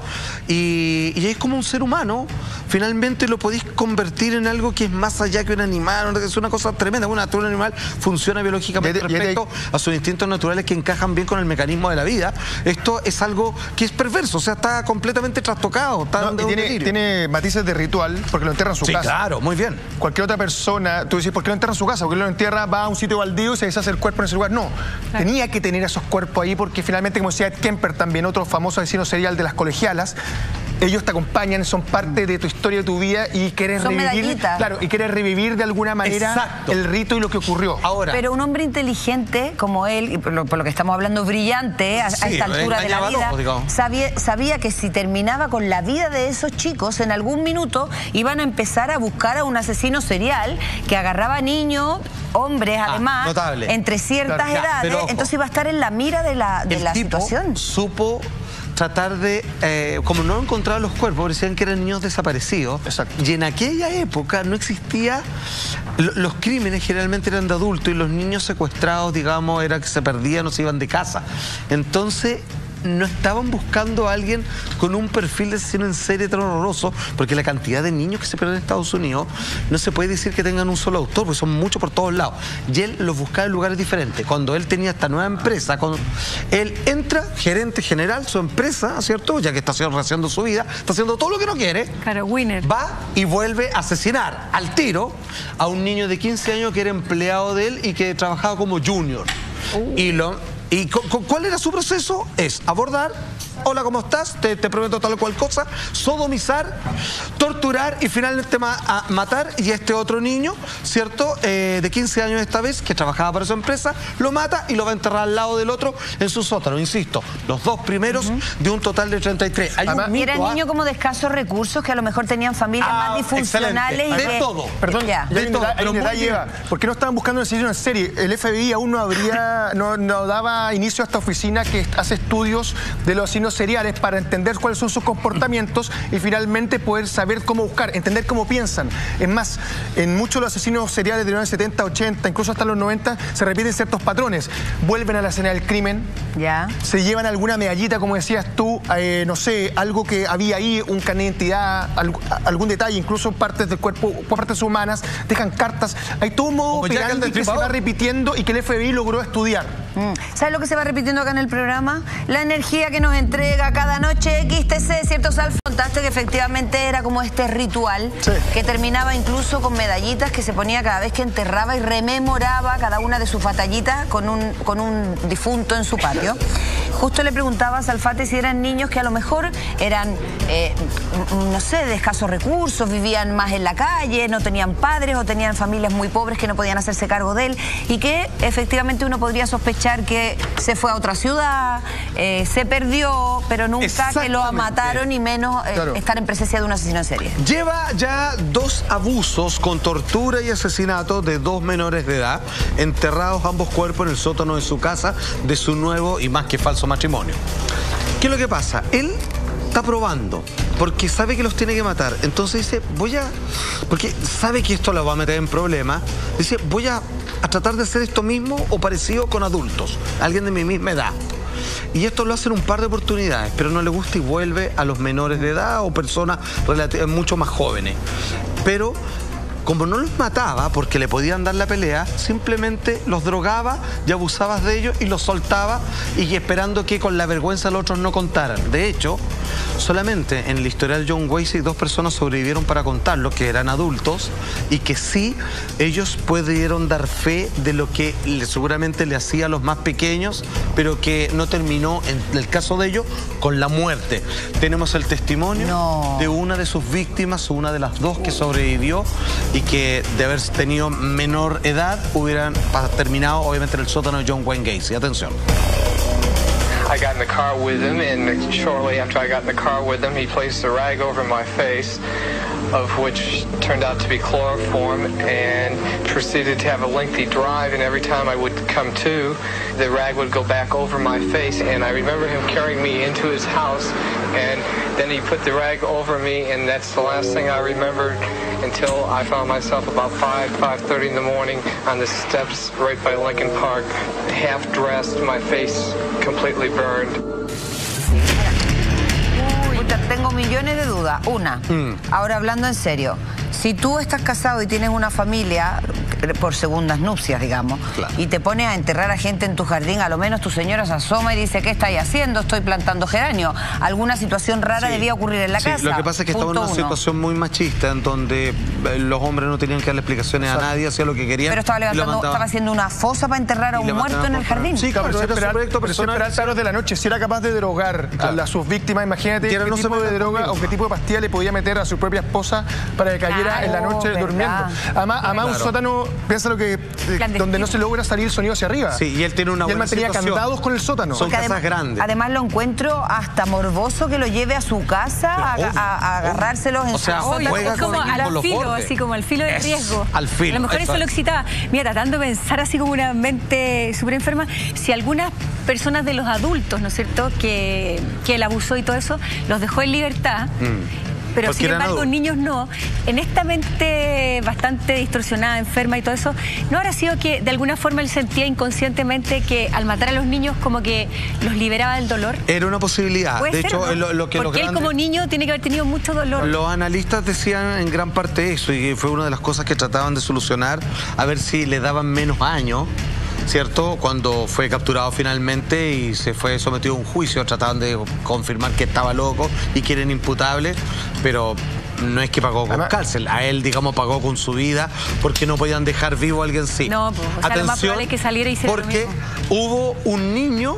y, y es como un ser humano, finalmente lo podéis convertir en algo que es más allá que un animal, es una cosa tremenda. Una, un animal funciona biológicamente ya te, respecto ya te... a sus instintos naturales que encajan bien con el mecanismo de la vida. Esto es algo que es perverso, o sea, está completamente trastocado, está no, y tiene, tiene matices de ritual, porque lo entierra en su sí, casa. Sí, claro, muy bien. Cualquier otra persona, tú decís, ¿por qué lo entierra en su casa? ¿Por qué lo entierra, va a un sitio baldío y se deshace el cuerpo en ese lugar? No, claro. Tenía que tener esos cuerpos ahí porque finalmente, como decía Ed Kemper también, otro famoso asesino serial de las colegialas, ellos te acompañan, son parte de tu historia, de tu vida y quieres son revivir, medallitas. Claro, y quieres revivir de alguna manera Exacto. el rito y lo que ocurrió. Ahora, pero un hombre inteligente como él, y por lo, por lo que estamos hablando, brillante a, sí, a esta altura de la vida, todo, sabía, sabía que si terminaba con la vida de esos chicos, en algún minuto iban a empezar a buscar a un asesino serial que agarraba niños, hombres ah, además, notable. entre ciertas claro, edades, ya, entonces iba a estar en la mira de la, de el la tipo situación. Supo tratar de, eh, como no encontraban los cuerpos, decían que eran niños desaparecidos. Exacto. Y en aquella época no existía, los crímenes generalmente eran de adultos y los niños secuestrados, digamos, era que se perdían o se iban de casa. Entonces no estaban buscando a alguien con un perfil de asesino en serie tan horroroso, porque la cantidad de niños que se pierden en Estados Unidos no se puede decir que tengan un solo autor, porque son muchos por todos lados. Y él los buscaba en lugares diferentes. Cuando él tenía esta nueva empresa, cuando él entra, gerente general, su empresa, ¿cierto? Ya que está haciendo su vida, está haciendo todo lo que no quiere. Claro, winner. Va y vuelve a asesinar al tiro a un niño de quince años que era empleado de él y que trabajaba como junior. Uh. Y lo... ¿Y cuál era su proceso? Es abordar, hola, ¿cómo estás? Te, te prometo tal o cual cosa, sodomizar, torturar y finalmente ma a matar. Y este otro niño, ¿cierto? Eh, de quince años esta vez, que trabajaba para su empresa, lo mata y lo va a enterrar al lado del otro en su sótano. Insisto, los dos primeros uh-huh. de un total de treinta y tres. Hay Además, un y eran a... niños como de escasos recursos que a lo mejor tenían familias ah, más disfuncionales. Y de que... todo. Perdón, ya. de todo, pero detalle, ¿por qué no estaban buscando un asesino en serie? El F B I aún no habría, no, no daba inicio a esta oficina que hace estudios de los asesinos seriales para entender cuáles son sus comportamientos y finalmente poder saber cómo buscar, entender cómo piensan. Es más, en muchos de los asesinos seriales de los años setenta, ochenta, incluso hasta los noventa, se repiten ciertos patrones. Vuelven a la escena del crimen, ya. se llevan alguna medallita, como decías tú, eh, no sé, algo que había ahí, un carnet de identidad, algún, algún detalle, incluso partes del cuerpo, partes humanas, dejan cartas. Hay todo un modo operandi que se va repitiendo y que el F B I logró estudiar. Mm. ¿Sabes lo que se va repitiendo acá en el programa? La energía que nos entrega cada noche X T C, ¿cierto, Salfo? Contaste que efectivamente era como este ritual, sí, que terminaba incluso con medallitas que se ponía cada vez que enterraba y rememoraba cada una de sus batallitas con un, con un difunto en su patio. Justo le preguntaba a Salfate si eran niños que a lo mejor eran, eh, no sé, de escasos recursos, vivían más en la calle, no tenían padres o tenían familias muy pobres que no podían hacerse cargo de él y que efectivamente uno podría sospechar que se fue a otra ciudad, eh, se perdió, pero nunca que lo mataron y menos eh, claro, estar en presencia de un asesino en serie. Lleva ya dos abusos con tortura y asesinato de dos menores de edad, enterrados ambos cuerpos en el sótano de su casa de su nuevo y más que falso matrimonio. ¿Qué es lo que pasa? Él está probando porque sabe que los tiene que matar. Entonces dice, voy a... porque sabe que esto lo va a meter en problemas. Dice, voy a, a tratar de hacer esto mismo o parecido con adultos. Alguien de mi misma edad. Y esto lo hace en un par de oportunidades, pero no le gusta y vuelve a los menores de edad o personas mucho más jóvenes. Pero como no los mataba porque le podían dar la pelea, simplemente los drogaba y abusaba de ellos y los soltaba y esperando que con la vergüenza los otros no contaran. De hecho, solamente en el historial John Wasey dos personas sobrevivieron para contarlo, que eran adultos y que sí, ellos pudieron dar fe de lo que seguramente le hacía a los más pequeños, pero que no terminó, en el caso de ellos, con la muerte. Tenemos el testimonio no. de una de sus víctimas, una de las dos que sobrevivió y que de haber tenido menor edad hubieran terminado obviamente en el sótano de John Wayne Gacy. Atención. I got in the car with him, and shortly after I got in the car with him, he placed a rag over my face, of which turned out to be chloroform, and proceeded to have a lengthy drive, and every time I would come to, the rag would go back over my face, and I remember him carrying me into his house, and then he put the rag over me, and that's the last thing I remembered until I found myself about five, five thirty in the morning on the steps right by Lincoln Park, half dressed, my face completely burned. Uy, tengo millones de dudas. Una, mm. ahora hablando en serio, si tú estás casado y tienes una familia por segundas nupcias, digamos, claro, y te pones a enterrar a gente en tu jardín, a lo menos tu señora se asoma y dice, ¿qué estáis haciendo? Estoy plantando geranio. Alguna situación rara sí. debía ocurrir en la sí, casa. Lo que pasa es que estaba en una uno. situación muy machista en donde los hombres no tenían que darle explicaciones Exacto. a nadie, hacía lo que querían. Pero estaba levantando, estaba haciendo una fosa para enterrar a un muerto en el jardín. Sí, claro, pero, pero era su proyecto personal. Pero de la noche, si era capaz de drogar claro. a sus víctimas, imagínate qué no tipo de droga o qué tipo de pastilla le podía meter a su propia esposa para que cayera claro, en la noche ¿verdad? durmiendo. Además, además claro. un sótano, piensa lo que donde no se logra salir el sonido hacia arriba. Sí, y él tiene una y él buena mantenía situación. candados con el sótano. Son casas además, grandes. Además lo encuentro hasta morboso que lo lleve a su casa a, a, a agarrárselos oh. en o sea, su Oye, juega es como con, al con filo, los así como al filo del riesgo. Al filo. A lo mejor eso, eso lo excitaba. Mira, tratando de pensar así como una mente súper enferma, si algunas personas de los adultos, ¿no es cierto?, que, que él abusó y todo eso, los dejó en libertad. Mm. Pero sin embargo, niños no. En esta mente bastante distorsionada, enferma y todo eso, ¿no habrá sido que de alguna forma él sentía inconscientemente que al matar a los niños como que los liberaba del dolor? Era una posibilidad. De ser, hecho, ¿no? lo, lo que Porque los él como niño tiene que haber tenido mucho dolor. Los analistas decían en gran parte eso, y fue una de las cosas que trataban de solucionar, a ver si le daban menos años, ¿cierto? Cuando fue capturado finalmente y se fue sometido a un juicio, trataban de confirmar que estaba loco y que era inimputable, pero no es que pagó con Además, cárcel. A él, digamos, pagó con su vida porque no podían dejar vivo a alguien sí. No, pues, o sea, Atención, lo más probable es que saliera y se porque hubo un niño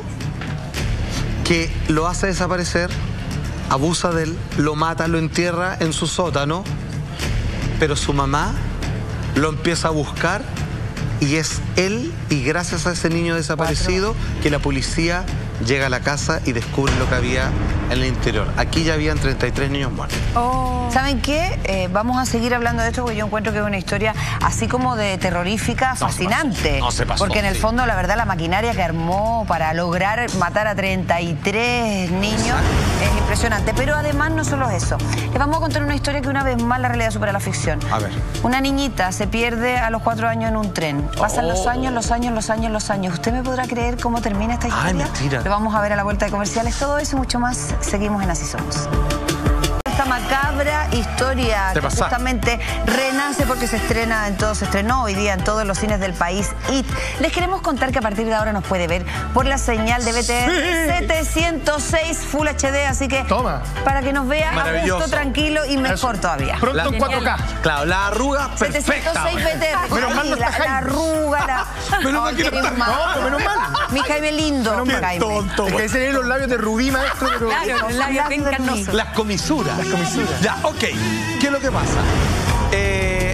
que lo hace desaparecer, abusa de él, lo mata, lo entierra en su sótano, pero su mamá lo empieza a buscar y es él, y gracias a ese niño desaparecido, Cuatro. que la policía llega a la casa y descubre lo que había en el interior. Aquí ya habían treinta y tres niños muertos. Oh. ¿Saben qué? Eh, vamos a seguir hablando de esto porque yo encuentro que es una historia así como de terrorífica, fascinante. No se pasó, no se pasó, porque en el sí. fondo, la verdad, la maquinaria que armó para lograr matar a treinta y tres niños es impresionante. Pero además no solo eso. Les vamos a contar una historia que una vez más la realidad supera la ficción. A ver. Una niñita se pierde a los cuatro años en un tren. Pasan oh. los años, los años, los años, los años. ¿Usted me podrá creer cómo termina esta historia? Ay, mentira. Lo vamos a ver a la vuelta de comerciales. Todo eso y mucho más. Seguimos en Así Somos. esta macabra historia que justamente renace porque se estrena en todo, se estrenó hoy día en todos los cines del país. It. Les queremos contar que a partir de ahora nos puede ver por la señal de B T R sí. setecientos seis Full H D, así que Toma. para que nos vea a gusto, tranquilo y mejor Eso. todavía. Pronto la, en cuatro K. Claro, la arruga perfecta. setecientos seis B T R. Menos mal no la, la arruga, la... Menos mal que no está. No, menos mal. Mi Jaime lindo. Qué Jaime. tonto. Es que se ven los labios de Rubí, maestro. Pero... Claro, los labios bien carnosos. Las comisuras. Las comisuras. Ya, ok. ¿Qué es lo que pasa? Eh,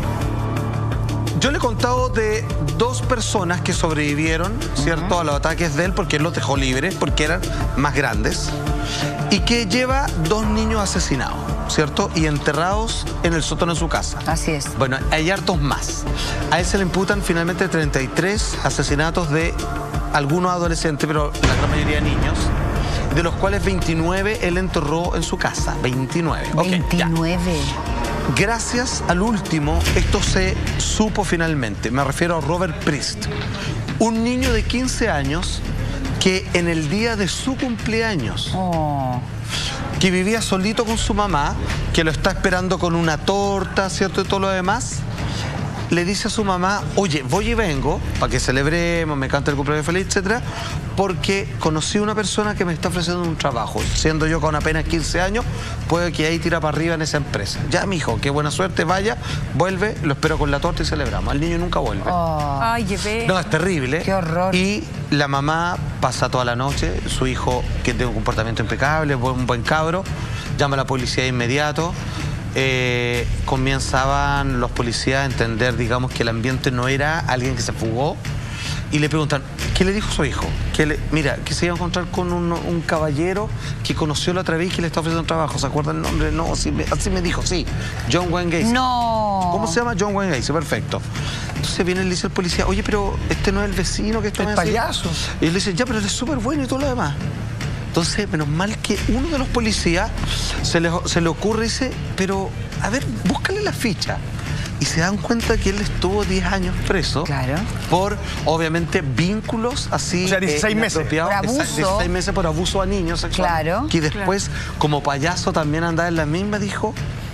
yo le he contado de dos personas que sobrevivieron, ¿cierto? Uh-huh. A los ataques de él, porque él los dejó libres, porque eran más grandes. Y que lleva dos niños asesinados, ¿cierto? Y enterrados en el sótano de su casa. Así es. Bueno, hay hartos más. A él se le imputan finalmente treinta y tres asesinatos de algunos adolescentes, pero la gran mayoría niños, de los cuales veintinueve él enterró en su casa. veintinueve. Okay, veintinueve. Ya. Gracias al último, esto se supo finalmente. Me refiero a Robert Priest, un niño de quince años que en el día de su cumpleaños, oh. que vivía solito con su mamá, que lo está esperando con una torta, ¿cierto? Y todo lo demás, le dice a su mamá, oye, voy y vengo, para que celebremos, me cante el cumpleaños feliz, etcétera, porque conocí a una persona que me está ofreciendo un trabajo. Siendo yo con apenas quince años, puede que ahí tira para arriba en esa empresa. Ya, mijo, qué buena suerte, vaya, vuelve, lo espero con la torta y celebramos. El niño nunca vuelve. Oh. Ay, qué No, es terrible. Qué horror. Y la mamá pasa toda la noche, su hijo, que tiene un comportamiento impecable, un buen cabro, llama a la policía de inmediato. Eh, comienzaban los policías a entender, digamos, que el ambiente no era alguien que se fugó, y le preguntan, ¿qué le dijo su hijo? Que le, mira, que se iba a encontrar con un, un caballero que conoció la otra vez y que le está ofreciendo un trabajo. ¿Se acuerdan el nombre? No, así me, así me dijo, sí, John Wayne Gacy. No. ¿Cómo se llama? John Wayne Gacy, perfecto. Entonces viene y le dice al policía, oye, pero este no es el vecino que está el payaso. Y le dice, ya, pero él es súper bueno y todo lo demás. Entonces, menos mal que uno de los policías se le, se le ocurre y dice, pero, a ver, búscale la ficha. Y se dan cuenta que él estuvo diez años preso. Claro. Por, obviamente, vínculos así... O sea, dieciséis meses. Por abuso. dieciséis meses por abuso a niños sexuales. Claro. Que después, claro, como payaso también andaba en la misma, dijo,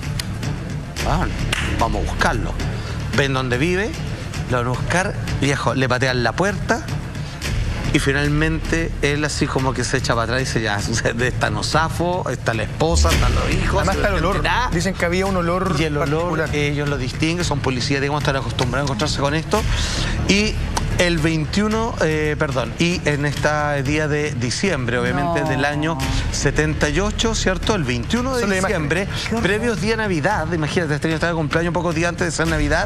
ah, vamos a buscarlo. Ven dónde vive, lo van a buscar, viejo, le patean la puerta. Y finalmente él así como que se echa para atrás y dice, ya, está no zafo, está la esposa, están los hijos. Además está el olor. Dicen que había un olor Y el olor, particular. ellos lo distinguen, son policías, digamos, están acostumbrados a encontrarse con esto. Y el veintiuno, eh, perdón, y en este día de diciembre, obviamente, no. del año setenta y ocho, ¿cierto? El veintiuno de diciembre, previos día Navidad, imagínate, este año estaba de cumpleaños pocos días antes de ser Navidad,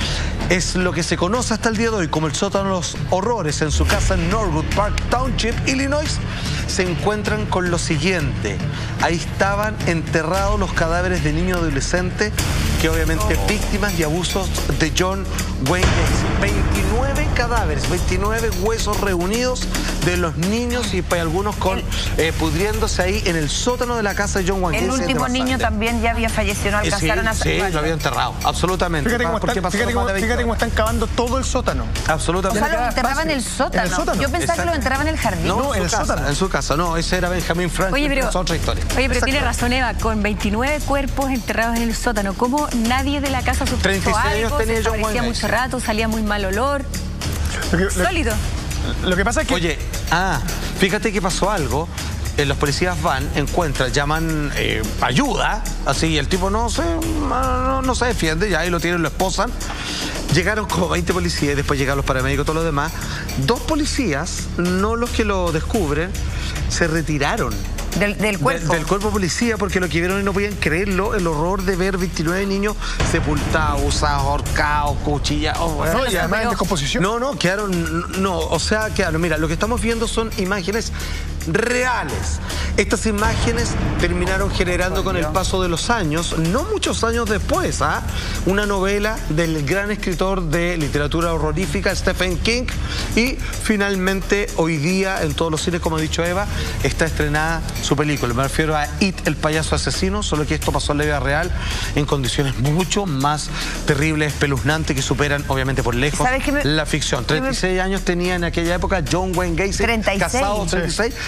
es lo que se conoce hasta el día de hoy como el sótano de los horrores. En su casa en Norwood Park Township, Illinois, se encuentran con lo siguiente. Ahí estaban enterrados los cadáveres de niños adolescentes que obviamente oh. víctimas de abusos de John Wayne Gacy. veintinueve cadáveres, veintinueve huesos reunidos de los niños y pues, algunos con eh, pudriéndose ahí en el sótano de la casa de John Wayne Gacy. El último niño también ya había fallecido, no alcanzaron sí, a... Sí, lo había enterrado, absolutamente. Fíjate cómo, están, fíjate, cómo, fíjate cómo están cavando todo el sótano. Absolutamente. O sea, lo enterraban en el sótano. En el sótano. Yo pensaba Exacto. que lo enterraban en el jardín. No, no en, en el casa, sótano. En su casa, no, ese era Benjamin Franklin. Oye, pero, es otra historia. Oye, pero Exacto. tiene razón Eva, con veintinueve cuerpos enterrados en el sótano, ¿cómo nadie de la casa sospechó treinta y seis algo? años tenía Se John desaparecía Wayne mucho Gacy. rato, salía muy mal olor. Lo que, lo, Sólido. Lo que pasa es que... Oye, ah, fíjate que pasó algo. Eh, los policías van, encuentran, llaman eh, ayuda, así, el tipo no se, no, no se defiende, ya ahí lo tienen, lo esposan. Llegaron como veinte policías, después llegaron los paramédicos, todo lo demás. Dos policías, no los que lo descubren, se retiraron. Del, del cuerpo. De, del cuerpo policía, porque lo que vieron y no podían creerlo, el horror de ver veintinueve niños sepultados, ahorcados, cuchillados. Bueno, no, y además en descomposición. No, no, quedaron, no, o sea, quedaron, mira, lo que estamos viendo son imágenes reales. Estas imágenes terminaron generando con el paso de los años, no muchos años después, ¿ah? una novela del gran escritor de literatura horrorífica Stephen King, y finalmente hoy día en todos los cines, como ha dicho Eva, está estrenada su película. Me refiero a It, el payaso asesino, solo que esto pasó en la vida real en condiciones mucho más terribles, espeluznantes, que superan obviamente por lejos me... la ficción. treinta y seis años tenía en aquella época John Wayne Gacy, treinta y seis. casado, treinta y seis,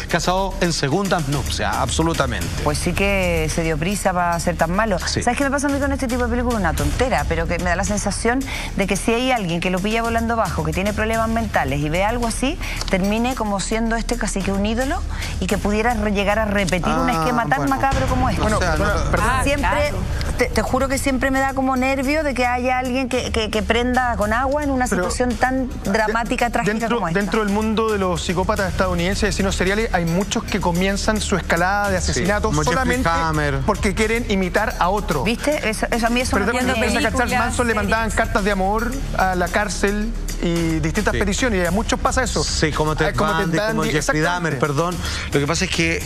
casado en segundas nupcias, absolutamente. Pues sí que se dio prisa para ser tan malo. Sí. ¿Sabes qué me pasa a mí con este tipo de películas? Una tontera, pero que me da la sensación de que si hay alguien que lo pilla volando bajo, que tiene problemas mentales y ve algo así, termine como siendo este casi que un ídolo y que pudiera llegar a repetir Ah, un esquema tan bueno. macabro como este. O sea, no- Ah, siempre, claro. te, te juro que siempre me da como nervio de que haya alguien que, que, que prenda con agua en una Pero, situación tan dramática, trágica Dentro, como esta. dentro del mundo de los psicópatas estadounidenses, asesinos seriales, hay muchos que comienzan su escalada de asesinatos como Jeffrey solamente Hammer. porque quieren imitar a otro. ¿Viste? Eso, eso a mí eso Pero me también pone- piensa que a Charles películas, Manson le mandaban series. cartas de amor a la cárcel y distintas Sí. peticiones, y a muchos pasa eso. Sí, como Ted Ah, como Ted Bundy, como Bundy, Jeffrey exactamente. Dahmer, perdón. Lo que pasa es que...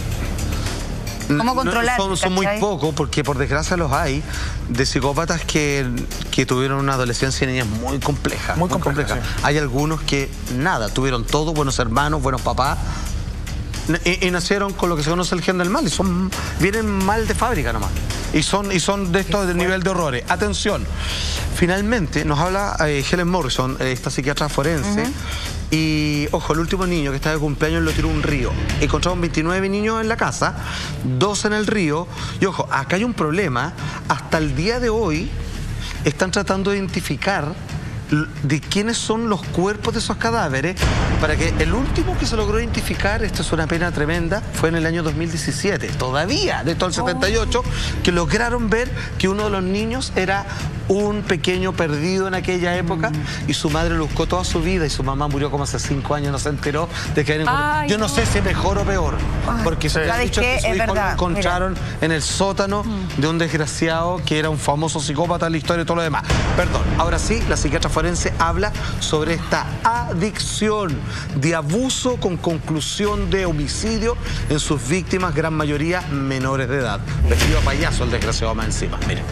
¿Cómo no- controlar, Son, son muy cachai? pocos, porque por desgracia los hay, de psicópatas que, que tuvieron una adolescencia y niñez muy compleja. Muy compleja, sí. Hay algunos que nada, tuvieron todo, buenos hermanos, buenos papás, y, y nacieron con lo que se conoce el gen del mal, y son vienen mal de fábrica nomás. Y son, y son de estos del nivel de horrores. Atención, finalmente nos habla eh, Helen Morrison, eh, esta psiquiatra forense, y ojo, el último niño que estaba de cumpleaños lo tiró a un río. Encontraron veintinueve niños en la casa, dos en el río, y ojo, acá hay un problema. Hasta el día de hoy están tratando de identificar de quiénes son los cuerpos de esos cadáveres, para que el último que se logró identificar, esto es una pena tremenda, fue en el año dos mil diecisiete, todavía, de todo el setenta y ocho, que lograron ver que uno de los niños era un pequeño perdido en aquella época, y su madre lo buscó toda su vida, y su mamá murió como hace cinco años, no se enteró de que habían encontrado. Ay, Yo no, no. sé si es mejor o peor, porque se ha ¿Sabes dicho qué? que su Es hijo lo verdad, encontraron en el sótano de un desgraciado que era un famoso psicópata en la historia y todo lo demás. Perdón, ahora sí, la psiquiatra forense habla sobre esta adicción de abuso con conclusión de homicidio en sus víctimas, gran mayoría menores de edad. Vestido a payaso el desgraciado más encima, miren.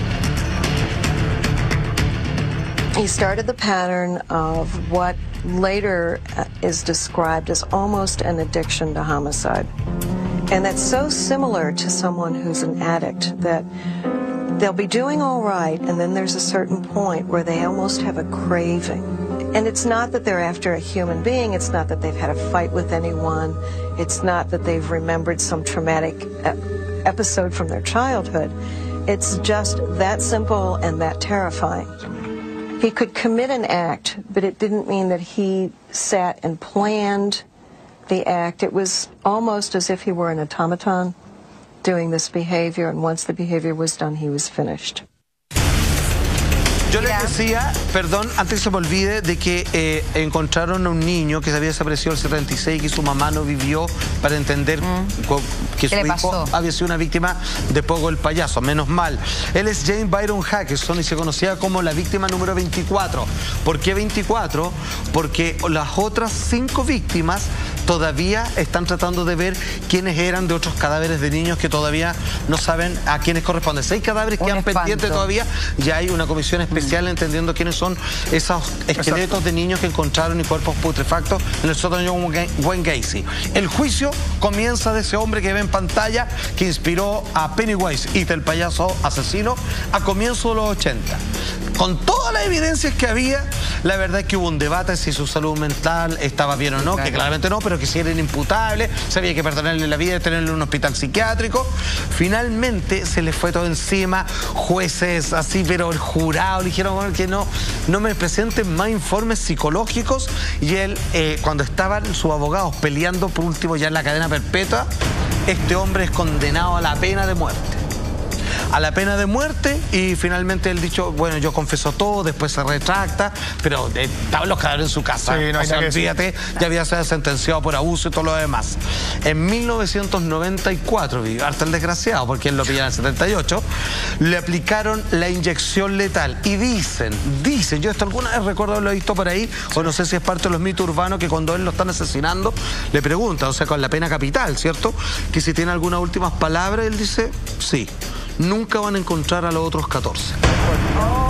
He started the pattern of what later uh, is described as almost an addiction to homicide. And that's so similar to someone who's an addict that they'll be doing all right, and then there's a certain point where they almost have a craving. And it's not that they're after a human being, it's not that they've had a fight with anyone, it's not that they've remembered some traumatic uh, episode from their childhood. It's just that simple and that terrifying. He could commit an act, but it didn't mean that he sat and planned the act. It was almost as if he were an automaton doing this behavior, and once the behavior was done, he was finished. Yo Mira. les decía, perdón, antes que se me olvide, de que eh, encontraron a un niño que se había desaparecido en el setenta y seis, que su mamá no vivió para entender co- que su ¿Qué le hijo pasó? había sido una víctima de Pogo el payaso, menos mal. Él es Jane Byron Hackerson y se conocía como la víctima número veinticuatro. ¿Por qué veinticuatro? Porque las otras cinco víctimas todavía están tratando de ver quiénes eran de otros cadáveres de niños que todavía no saben a quiénes corresponden. Seis cadáveres Un quedan espanto. pendientes todavía. Ya hay una comisión especial entendiendo quiénes son esos esqueletos de niños que encontraron y cuerpos putrefactos en el sótano de Wayne Gacy. El juicio comienza de ese hombre que ve en pantalla, que inspiró a Pennywise, It, el payaso asesino, a comienzos de los ochenta. Con todas las evidencias que había, la verdad es que hubo un debate si su salud mental estaba bien o no, que claramente no, pero que si era inimputable, se había que perdonarle la vida y tenerlo en un hospital psiquiátrico. Finalmente se le fue todo encima, jueces así, pero el jurado le dijeron bueno, que no, no me presenten más informes psicológicos, y él, eh, cuando estaban sus abogados peleando por último ya en la cadena perpetua, este hombre es condenado a la pena de muerte. A la pena de muerte, y finalmente él dicho, bueno, yo confeso todo, después se retracta, pero eh, estaban los cadáveres en su casa. Sí, no hay o sea, nada que decir. fíjate, ya había sido sentenciado por abuso y todo lo demás. En mil novecientos noventa y cuatro, vivió hasta el desgraciado, porque él lo pilló en el setenta y ocho, le aplicaron la inyección letal. Y dicen, dicen, yo esto alguna vez recuerdo haberlo visto por ahí, o no sé si es parte de los mitos urbanos, que cuando él lo están asesinando, le preguntan, o sea, con la pena capital, ¿cierto? Que si tiene algunas últimas palabras, él dice, sí. Nunca van a encontrar a los otros catorce. O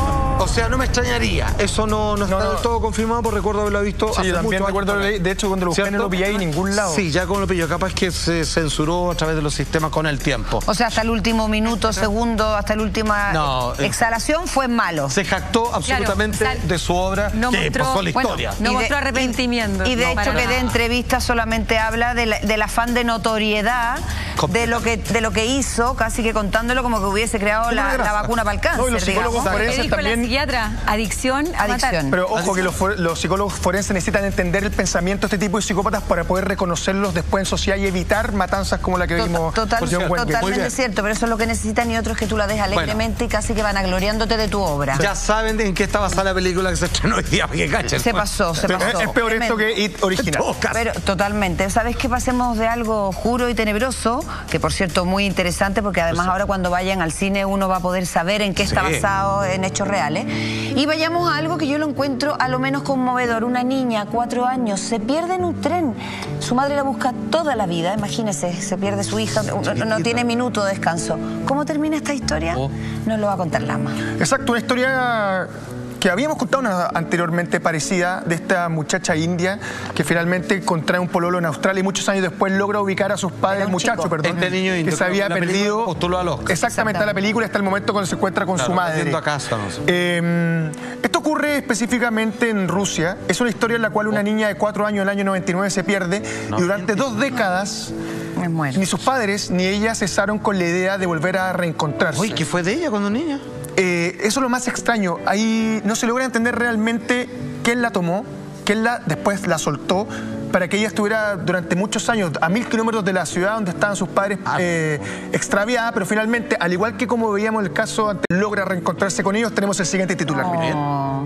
sea, no me extrañaría. Eso no, no está No, no. del todo confirmado, por recuerdo haberlo visto Sí, hace yo también mucho recuerdo, años. de hecho, cuando lo busqué no ¿Cierto? lo pillé en ningún lado. Sí, ya como lo pilló, capaz que se censuró a través de los sistemas con el tiempo. O sea, hasta el último minuto, segundo, hasta la última No, eh, exhalación fue malo. Se jactó absolutamente Claro, o sea, de su obra, no que mostró- pasó la bueno, historia. no Y de- mostró arrepentimiento. Y de No, hecho para que de nada. entrevistas solamente habla de la- del afán de notoriedad de lo que de lo que hizo, casi que contándolo como que hubiese creado Como la, una la grasa. vacuna para el cáncer, No, y los psicólogos digamos. forenses ¿Qué dijo la también- psiquiatra? Adicción a matar. Adicción. Pero ojo que los, for- los psicólogos forenses necesitan entender el pensamiento de este tipo de psicópatas para poder reconocerlos después en sociedad y evitar matanzas como la que Tot- vimos total- por John Wayne Gacy. Muy totalmente bien. cierto, pero eso es lo que necesitan y otros que tú la des alegremente y casi que van agloriándote de tu obra. Ya saben en qué está basada la película que se estrenó hoy día, que cachen. Se pasó, se Pero pasó. es, es peor esto Tremendo. que It original. En todo caso. Pero totalmente. ¿Sabes qué? Pasemos de algo oscuro y tenebroso, que por cierto muy interesante, porque además ahora cuando vayan al cine uno va a poder saber en qué está Sí. basado en hechos reales. Y vayamos a algo que yo lo encuentro a lo menos conmovedor. Una niña, cuatro años, se pierde en un tren. Su madre la busca toda la vida, imagínese, se pierde su hija, no, no tiene minuto de descanso. ¿Cómo termina esta historia? Oh. Nos lo va a contar Lama. Exacto, una historia que habíamos contado una anteriormente parecida de esta muchacha india que finalmente contrae un pololo en Australia y muchos años después logra ubicar a sus padres, Era un muchacho, chico. perdón, Este niño indio que se que había la película perdido. postuló al Oscar. Exactamente, a la película está el momento cuando se encuentra con Claro, su madre. yendo a casa, no sé. Eh, esto ocurre específicamente en Rusia. Es una historia en la cual una niña de cuatro años en el año noventa y nueve se pierde No, y durante dos décadas Me muero. ni sus padres ni ella cesaron con la idea de volver a reencontrarse. Uy, ¿qué fue de ella cuando niña? Eh, eso es lo más extraño. Ahí no se logra entender realmente quién la tomó, quién la, después la soltó, para que ella estuviera durante muchos años a mil kilómetros de la ciudad donde estaban sus padres eh, extraviada, pero finalmente, al igual que como veíamos el caso antes, logra reencontrarse con ellos. Tenemos el siguiente titular. miren. Oh.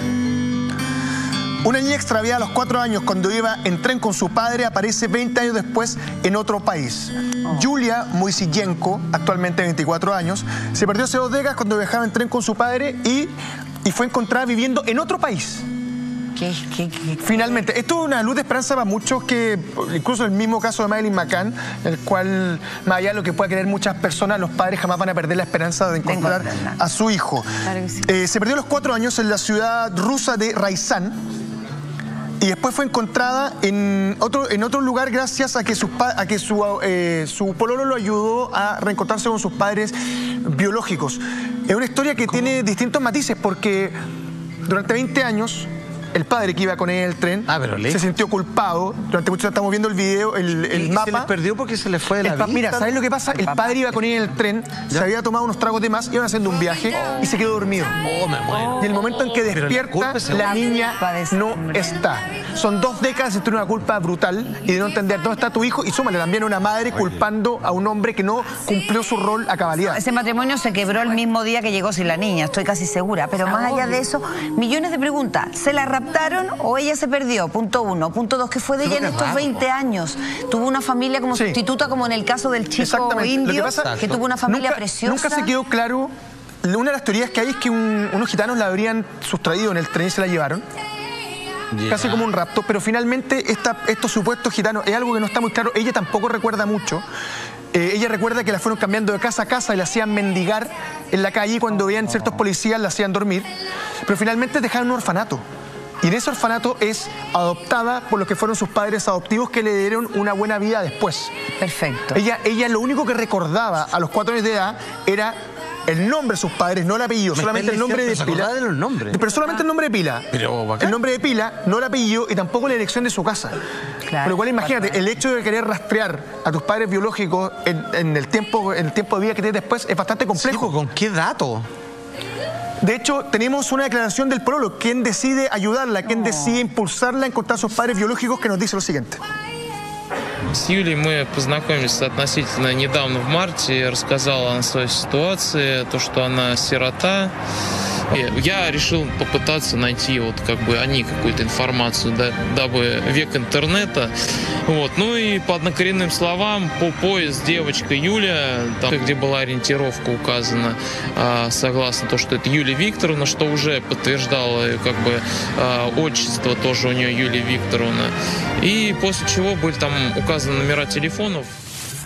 Una niña extraviada a los cuatro años cuando iba en tren con su padre aparece veinte años después en otro país. Yulia Moisillenko, actualmente de veinticuatro años, se perdió hace dos décadas cuando viajaba en tren con su padre y, y fue encontrada viviendo en otro país. ¿Qué, qué, qué? Finalmente, esto es una luz de esperanza para muchos que, incluso el mismo caso de Madeleine McCann, el cual, más allá de lo que pueda querer muchas personas, los padres jamás van a perder la esperanza de encontrar encontrarla. a su hijo. Claro que sí. Eh, se perdió a los cuatro años en la ciudad rusa de Raizán y después fue encontrada en otro, en otro lugar gracias a que, sus pa- a que su, eh, su pololo lo ayudó a reencontrarse con sus padres biológicos. Es una historia que tiene distintos matices porque durante veinte años el padre que iba con él en el tren Ah, pero le- se sintió culpado. Durante mucho tiempo estamos viendo el video, el, el ¿Y mapa. se les perdió porque se les fue de la El pa- vista? Mira, ¿sabes lo que pasa? El padre iba con él en el tren, se había tomado unos tragos de más, iban haciendo un viaje y se quedó dormido. Oh, me muero. Y el momento en que Pero la despierta, culpa es la segura. niña culpa de ese no hombre. está. Son dos décadas de tener una culpa brutal y de no entender dónde está tu hijo y súmale también a una madre culpando a un hombre que no cumplió su rol a cabalidad. Ese matrimonio se quebró el mismo día que llegó sin la niña, estoy casi segura. Pero más allá de eso, millones de preguntas. ¿Se la raptaron o ella se perdió? Punto uno. Punto dos, ¿qué fue de ella en Qué estos raro. veinte años? Tuvo una familia como Sí. sustituta, como en el caso del chico Exactamente. indio, Lo que pasa- que tuvo una familia nunca, preciosa. Nunca se quedó claro. Una de las teorías que hay es que un- unos gitanos la habrían sustraído en el tren y se la llevaron. Casi como un rapto, pero finalmente esta, estos supuestos gitanos es algo que no está muy claro. Ella tampoco recuerda mucho. Eh, ella recuerda que la fueron cambiando de casa a casa y la hacían mendigar en la calle y cuando veían ciertos policías la hacían dormir. Pero finalmente dejaron un orfanato. Y en ese orfanato es adoptada por los que fueron sus padres adoptivos que le dieron una buena vida después. Perfecto. Ella, ella lo único que recordaba a los cuatro años de edad era el nombre de sus padres, no el apellido, Me solamente el estáis nombre de diciendo, se pila. acordaba de los nombres. Pero solamente el nombre de pila. Pero bacán. el nombre de pila, no el apellido y tampoco la elección de su casa. Claro. Por lo cual imagínate, el hecho de querer rastrear a tus padres biológicos en, en el tiempo, en el tiempo de vida que tienes después es bastante Sí, complejo. pues, ¿con qué dato? De hecho, tenemos una declaración del pololo. ¿Quién decide ayudarla? ¿Quién decide impulsarla a encontrar a sus padres biológicos? Que nos dice lo siguiente. С Юлей мы познакомились относительно недавно, в марте. Я рассказала о своей ситуации, то, что она сирота. И я решил попытаться найти вот как бы о ней какую-то информацию, да, дабы век интернета. Вот. Ну и по однокоренным словам, по пояс девочка Юля, там, где была ориентировка указана, а, согласно то, что это Юлия Викторовна, что уже подтверждало как бы а, отчество тоже у нее Юлия Викторовна. И после чего были там указаны номера телефонов.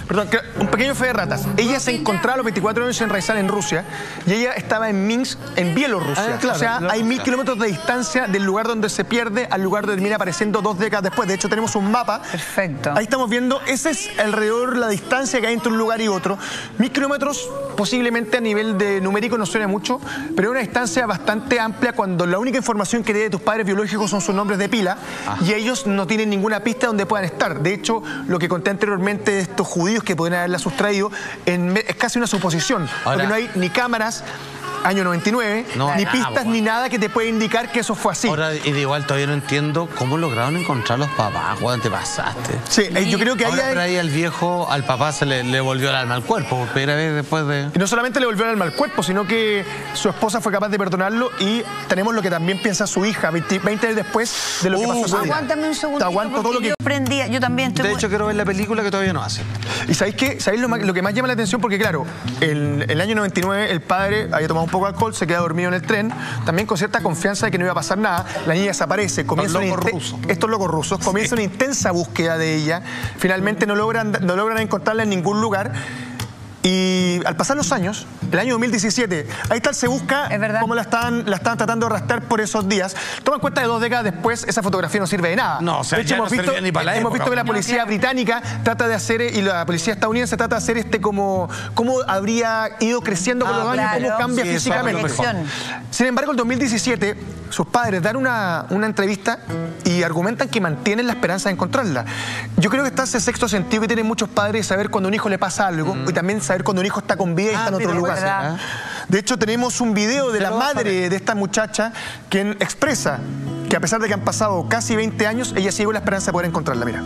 perdón, un pequeño fe de ratas. Ella se encontraba a los veinticuatro años en Raizal, en Rusia, y ella estaba en Minsk, en Bielorrusia. Ah, claro, o sea, claro, hay mil claro. kilómetros de distancia del lugar donde se pierde al lugar donde termina apareciendo dos décadas después. De hecho, tenemos un mapa. Perfecto. Ahí estamos viendo, ese es alrededor la distancia que hay entre un lugar y otro. Mil kilómetros, posiblemente a nivel de numérico no suena mucho, pero es una distancia bastante amplia cuando la única información que tiene de tus padres biológicos son sus nombres de pila ah. y ellos no tienen ninguna pista donde puedan estar. De hecho, lo que conté anteriormente de estos judíos que pueden haberla sustraído en, es casi una suposición, Ahora, porque no hay ni cámaras, año noventa y nueve, no, ni nada, pistas bueno. ni nada que te pueda indicar que eso fue así. Ahora, y de igual todavía no entiendo cómo lograron encontrar los papás, cuando te pasaste. Sí, eh, yo creo que ahí Ahora, hay... pero ahí al viejo, al papá se le, le volvió el alma al cuerpo, por primera vez después de... Y no solamente le volvió el alma al cuerpo, sino que su esposa fue capaz de perdonarlo y tenemos lo que también piensa su hija, veinte, veinte años después de lo que Uh, pasó ese día. Aguántame un segundo. Te aguanto todo lo que... Yo prendía, yo también estoy De muy... hecho, quiero ver la película que todavía no hace. ¿Y sabéis qué? ¿Sabéis lo, más- lo que más llama la atención? Porque claro, el, el año noventa y nueve el padre había tomado un poco de alcohol, se queda dormido en el tren, también con cierta confianza de que no iba a pasar nada. La niña desaparece, comienza Los una locos inte- rusos. estos locos rusos, comienza una intensa búsqueda de ella. Finalmente no logran, no logran encontrarla en ningún lugar. Y al pasar los años, el año dos mil diecisiete, ahí está el Se Busca, Es verdad. cómo la estaban, la estaban tratando de arrastrar por esos días. Toma en cuenta que dos décadas después esa fotografía no sirve de nada. No, o sea, de hecho, ya hemos no visto, servía ni para la hemos época, visto que la bueno. policía británica trata de hacer, y la policía estadounidense trata de hacer este como, cómo habría ido creciendo con Ah, los años, claro. cómo cambia Sí, eso es físicamente. lo mejor. Sin embargo, el dos mil diecisiete, sus padres dan una, una entrevista y argumentan que mantienen la esperanza de encontrarla. Yo creo que está ese sexto sentido que tienen muchos padres de saber cuando un hijo le pasa algo y también saber cuando un hijo está con vida y Ah, está en otro mira, lugar. verdad. De hecho, tenemos un video de Se la lo vas a madre ver. de esta muchacha quien expresa que a pesar de que han pasado casi veinte años, ella sigue con la esperanza de poder encontrarla. Mira.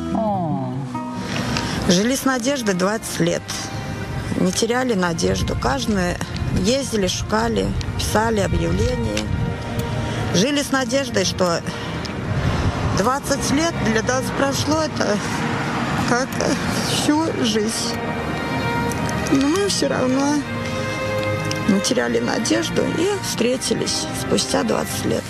Жили с надеждой двадцать лет. Не теряли надежду. Каждый ездили, шукали, писали объявления. Жили с надеждой, что двадцать лет для нас прошло это как всю жизнь. Но мы все равно не теряли надежду и встретились спустя двадцать лет.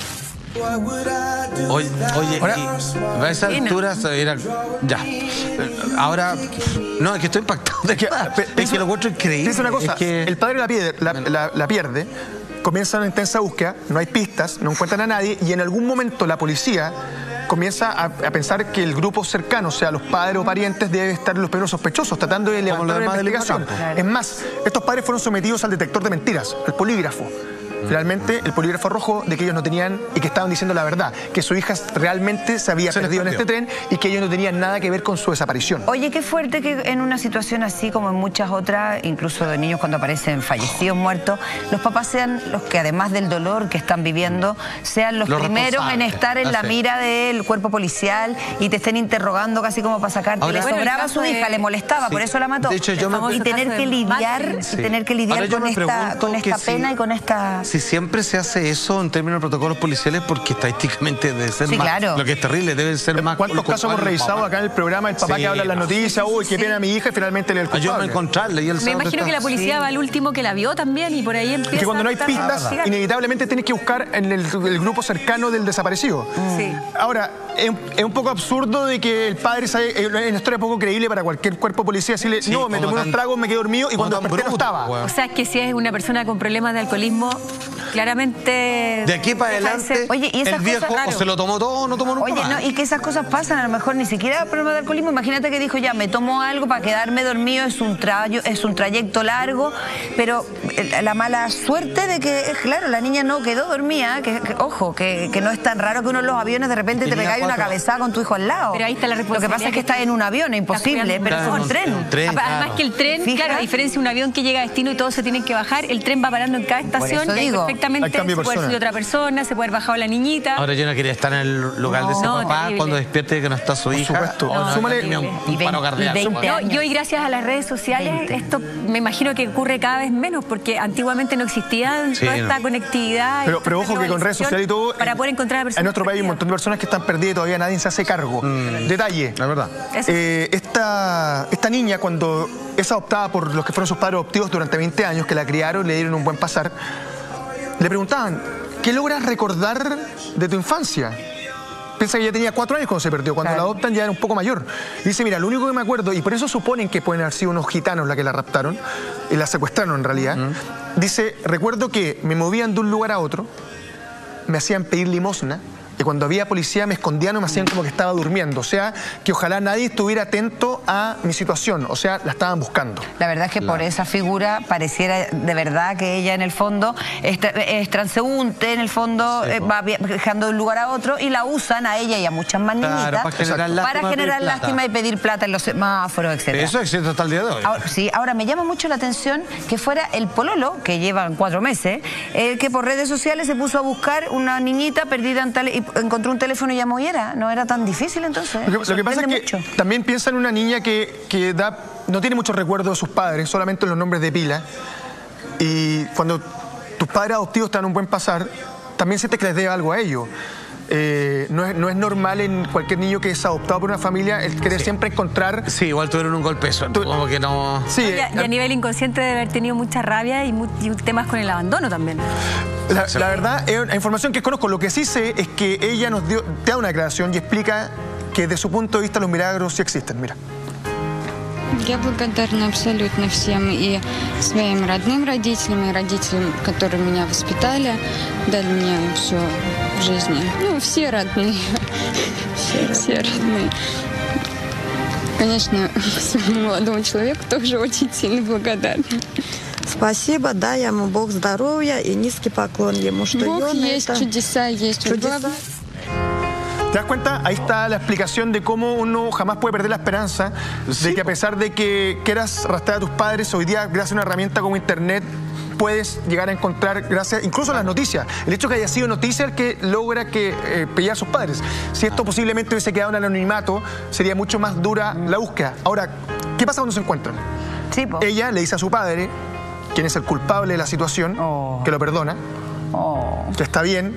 Oye, oye Ahora- y a esa altura se era... Ya. Ahora... No, es que estoy impactado. De que, es que lo encuentro increíble. Dice una cosa, Es que... el padre la pierde, la, la- la pierde, comienza una intensa búsqueda, no hay pistas, no encuentran a nadie y en algún momento la policía comienza a, a pensar que el grupo cercano, o sea, los padres o parientes, debe estar los primeros sospechosos, tratando de Como los levantar una demás del investigación. campo. Es más, estos padres fueron sometidos al detector de mentiras, al polígrafo. Finalmente, el polígrafo arrojó de que ellos no tenían y que estaban diciendo la verdad, que su hija realmente se había Se les perdido en este perdió. tren y que ellos no tenían nada que ver con su desaparición. Oye, qué fuerte que en una situación así como en muchas otras, incluso de niños cuando aparecen fallecidos, muertos, los papás sean los que además del dolor que están viviendo, sean los, Los primeros en responsables. estar en la Así. mira del cuerpo policial y te estén interrogando casi como para sacarte. Ahora- Le Bueno, el sobraba a caso su de- hija, le molestaba, Sí. por eso la mató. De hecho, yo El me- famoso y tener caso que de lidiar, Martin. y Sí. tener que lidiar Ahora yo con me esta, pregunto con que esta si- pena y con esta... Si siempre se hace eso en términos de protocolos policiales, porque estadísticamente debe ser Sí, más... claro. Lo que es terrible, deben ser más... ¿Cuántos los casos hemos culpables, revisado papá. acá en el programa? El papá Sí, que habla en las no. noticias, uy, qué pena a mi hija, y finalmente le el Ayúdame a culpable. encontrarle y él Me sabe imagino dónde que la está. policía va al último que la vio también y por ahí empieza. Que cuando no hay a tratar de pistas, investigar. inevitablemente tienes que buscar en el, el grupo cercano del desaparecido. Sí. Ahora, es, un- es un poco absurdo de que el padre sabe, es una historia poco creíble para cualquier cuerpo policía decirle, Sí, no, me como tomé unos tan- tragos, me quedé dormido y como cuando tan desperté no bruto, estaba. weón. O sea, es que si es una persona con problemas de alcoholismo, claramente... De aquí para deja de adelante, ser- Oye, y esas el viejo cosas, o claro. se lo tomó todo o no tomó nunca Oye, más. no, y que esas cosas pasan, a lo mejor ni siquiera problema de alcoholismo. Imagínate que dijo, ya, me tomo algo para quedarme dormido, es un, trayo, es un trayecto largo, pero el- la mala suerte de que, claro, la niña no quedó dormida, que, que, ojo, que, que no es tan raro que uno en los aviones de repente te Tenía pegáis una cuatro. cabezada con tu hijo al lado. Pero ahí está la Lo que responsabilidad pasa es que que estás en un avión, es imposible, cuidando. pero Claro, es un un- tren. un tren. Apa- Además claro. que el tren, ¿Fijas? claro, a diferencia de un avión que llega a destino y todos se tienen que bajar, el tren va parando en cada estación eso y ahí digo. perfectamente Hay cambio se de puede persona. subir otra persona, se puede haber bajado la niñita. Ahora yo no quería estar en el lugar de ese No, papá terrible. cuando despierte que no está su hija. supuesto. Oh, no, Súmale- tenía un, un y veinte- paro cardíaco. y veinte No, años. y hoy gracias a las redes sociales veinte. esto me imagino que ocurre cada vez menos porque antiguamente no existía Sí, toda no. esta conectividad. Pero, esta pero ojo que con redes sociales y todo, para poder encontrar a personas en nuestro país hay un perdidas. montón de personas que están perdidas y todavía nadie se hace cargo. Detalle. La verdad. Eso. Eh, esta, esta niña, cuando es adoptada por los que fueron sus padres adoptivos durante veinte años, que la criaron, le dieron un buen pasar, le preguntaban, ¿qué logras recordar de tu infancia? piensa que ya tenía cuatro años cuando se perdió. Cuando claro. la adoptan ya era un poco mayor. Y dice, mira, lo único que me acuerdo, y por eso suponen que pueden haber sido unos gitanos la que la raptaron, y la secuestraron en realidad. Uh-huh. Dice, recuerdo que me movían de un lugar a otro, me hacían pedir limosna, y cuando había policía me escondían o me hacían como que estaba durmiendo. O sea, que ojalá nadie estuviera atento a mi situación. O sea, la estaban buscando. La verdad es que claro. por esa figura pareciera de verdad que ella en el fondo es, es transeúnte, en el fondo sí, eh, va viajando de un lugar a otro y la usan a ella y a muchas más niñitas claro, para generar, lástima, para generar lástima y pedir plata en los semáforos, etcétera. Eso existe hasta el día de hoy. Ahora, sí, ahora me llama mucho la atención que fuera el pololo, que llevan cuatro meses, el que por redes sociales se puso a buscar una niñita perdida en tal, y encontró un teléfono y llamó y era. No era tan difícil entonces. Lo que, lo que pasa es que mucho. también piensa en una niña que, que da, no tiene muchos recuerdos de sus padres, solamente los nombres de pila. Y cuando tus padres adoptivos te dan un buen pasar, también sientes que les debe algo a ellos. Eh, no, es, no es normal en cualquier niño que es adoptado por una familia el querer sí. siempre encontrar... Sí, igual tuvieron un golpe eso, tu... como que no... Sí, y, a, y a nivel inconsciente debe haber tenido mucha rabia y, mu y temas con el abandono también. La, la verdad, es una información que conozco. Lo que sí sé es que ella nos dio, te da una declaración y explica que desde su punto de vista los milagros sí existen. Mira. Я благодарна абсолютно всем, и своим родным родителям, и родителям, которые меня воспитали, дали мне все в жизни. Ну, все родные, все, все родные. Конечно, своему молодому человеку тоже очень сильно благодарна. Спасибо, дай ему Бог здоровья и низкий поклон ему, что Бог есть, это... чудеса есть. Чудеса. ¿Te das cuenta? Ahí está la explicación de cómo uno jamás puede perder la esperanza sí. de que a pesar de que quieras rastrear a tus padres, hoy día gracias a una herramienta como internet puedes llegar a encontrar, gracias incluso a las noticias. El hecho que haya sido noticia el que logra que eh, pillar a sus padres. Si esto posiblemente hubiese quedado en anonimato, sería mucho más dura la búsqueda. Ahora, ¿qué pasa cuando se encuentran? Sí, po. Ella le dice a su padre, quien es el culpable de la situación, oh. que lo perdona, oh. que está bien,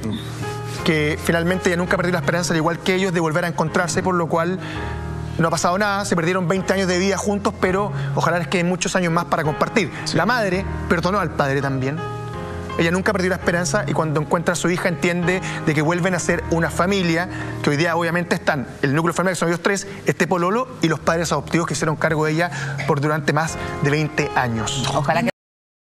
que finalmente ella nunca perdió la esperanza, al igual que ellos, de volver a encontrarse, por lo cual no ha pasado nada, se perdieron veinte años de vida juntos, pero ojalá les queden muchos años más para compartir. Sí. La madre perdonó al padre también. Ella nunca perdió la esperanza y cuando encuentra a su hija entiende de que vuelven a ser una familia, que hoy día obviamente están el núcleo familiar, que son ellos tres, este pololo y los padres adoptivos que hicieron cargo de ella por durante más de veinte años. Ojalá que...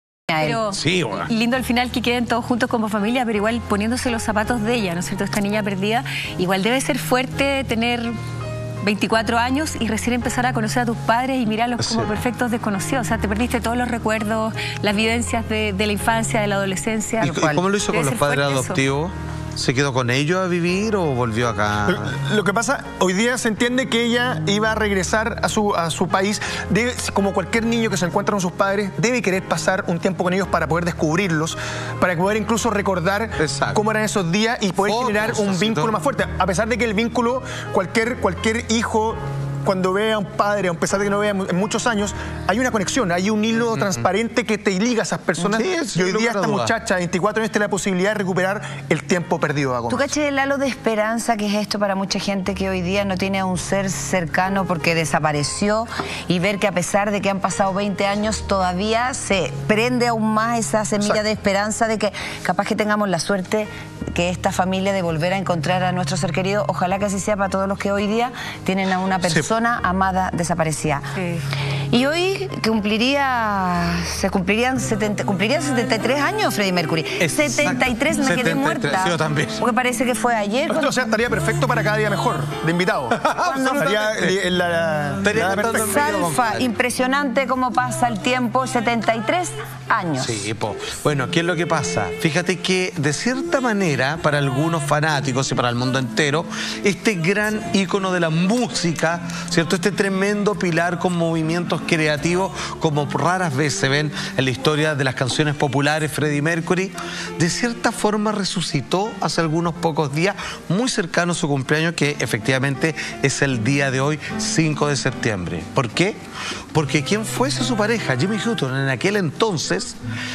Pero sí, bueno. lindo al final que queden todos juntos como familia, pero igual poniéndose los zapatos de ella, ¿no es cierto? Esta niña perdida, igual debe ser fuerte tener veinticuatro años y recién empezar a conocer a tus padres y mirarlos sí. como perfectos desconocidos. O sea, te perdiste todos los recuerdos, las vivencias de, de la infancia, de la adolescencia. ¿Y, ¿y cómo lo hizo con los padres adoptivos? Eso. ¿Se quedó con ellos a vivir o volvió acá? Lo, lo que pasa, hoy día se entiende que ella iba a regresar a su, a su país. Debe, como cualquier niño que se encuentra con sus padres, debe querer pasar un tiempo con ellos para poder descubrirlos, para poder incluso recordar Exacto. cómo eran esos días y poder Fotos, generar un vínculo más fuerte. A pesar de que el vínculo, cualquier, cualquier hijo... Cuando ve a un padre, a pesar de que no vea en muchos años, hay una conexión, hay un hilo mm-hmm. transparente que te liga a esas personas. Sí, sí, y hoy día esta duda. muchacha, veinticuatro años, tiene la posibilidad de recuperar el tiempo perdido. A ¿Tú caché el halo de esperanza que es esto para mucha gente que hoy día no tiene a un ser cercano porque desapareció y ver que a pesar de que han pasado veinte años todavía se prende aún más esa semilla Exacto. de esperanza de que capaz que tengamos la suerte que esta familia de volver a encontrar a nuestro ser querido? Ojalá que así sea para todos los que hoy día tienen a una persona sí. amada desaparecida. Sí. Y hoy cumpliría, se cumplirían, setenta, cumplirían setenta y tres años Freddie Mercury. Exacto. setenta y tres, me setenta y tres, quedé muerta. Sí, yo también. Porque parece que fue ayer. Cuando... O sea, estaría perfecto para cada día mejor, de invitado. estaría en la, la, la, la Salfa, impresionante cómo pasa el tiempo, setenta y tres años. Sí, po. Bueno, ¿qué es lo que pasa? Fíjate que de cierta manera, para algunos fanáticos y para el mundo entero, este gran ícono de la música, ¿cierto? Este tremendo pilar con movimientos creativos como raras veces se ven en la historia de las canciones populares, Freddie Mercury, de cierta forma resucitó hace algunos pocos días, muy cercano a su cumpleaños, que efectivamente es el día de hoy, cinco de septiembre. ¿Por qué? Porque quien fuese su pareja, Jimmy Hutton, en aquel entonces,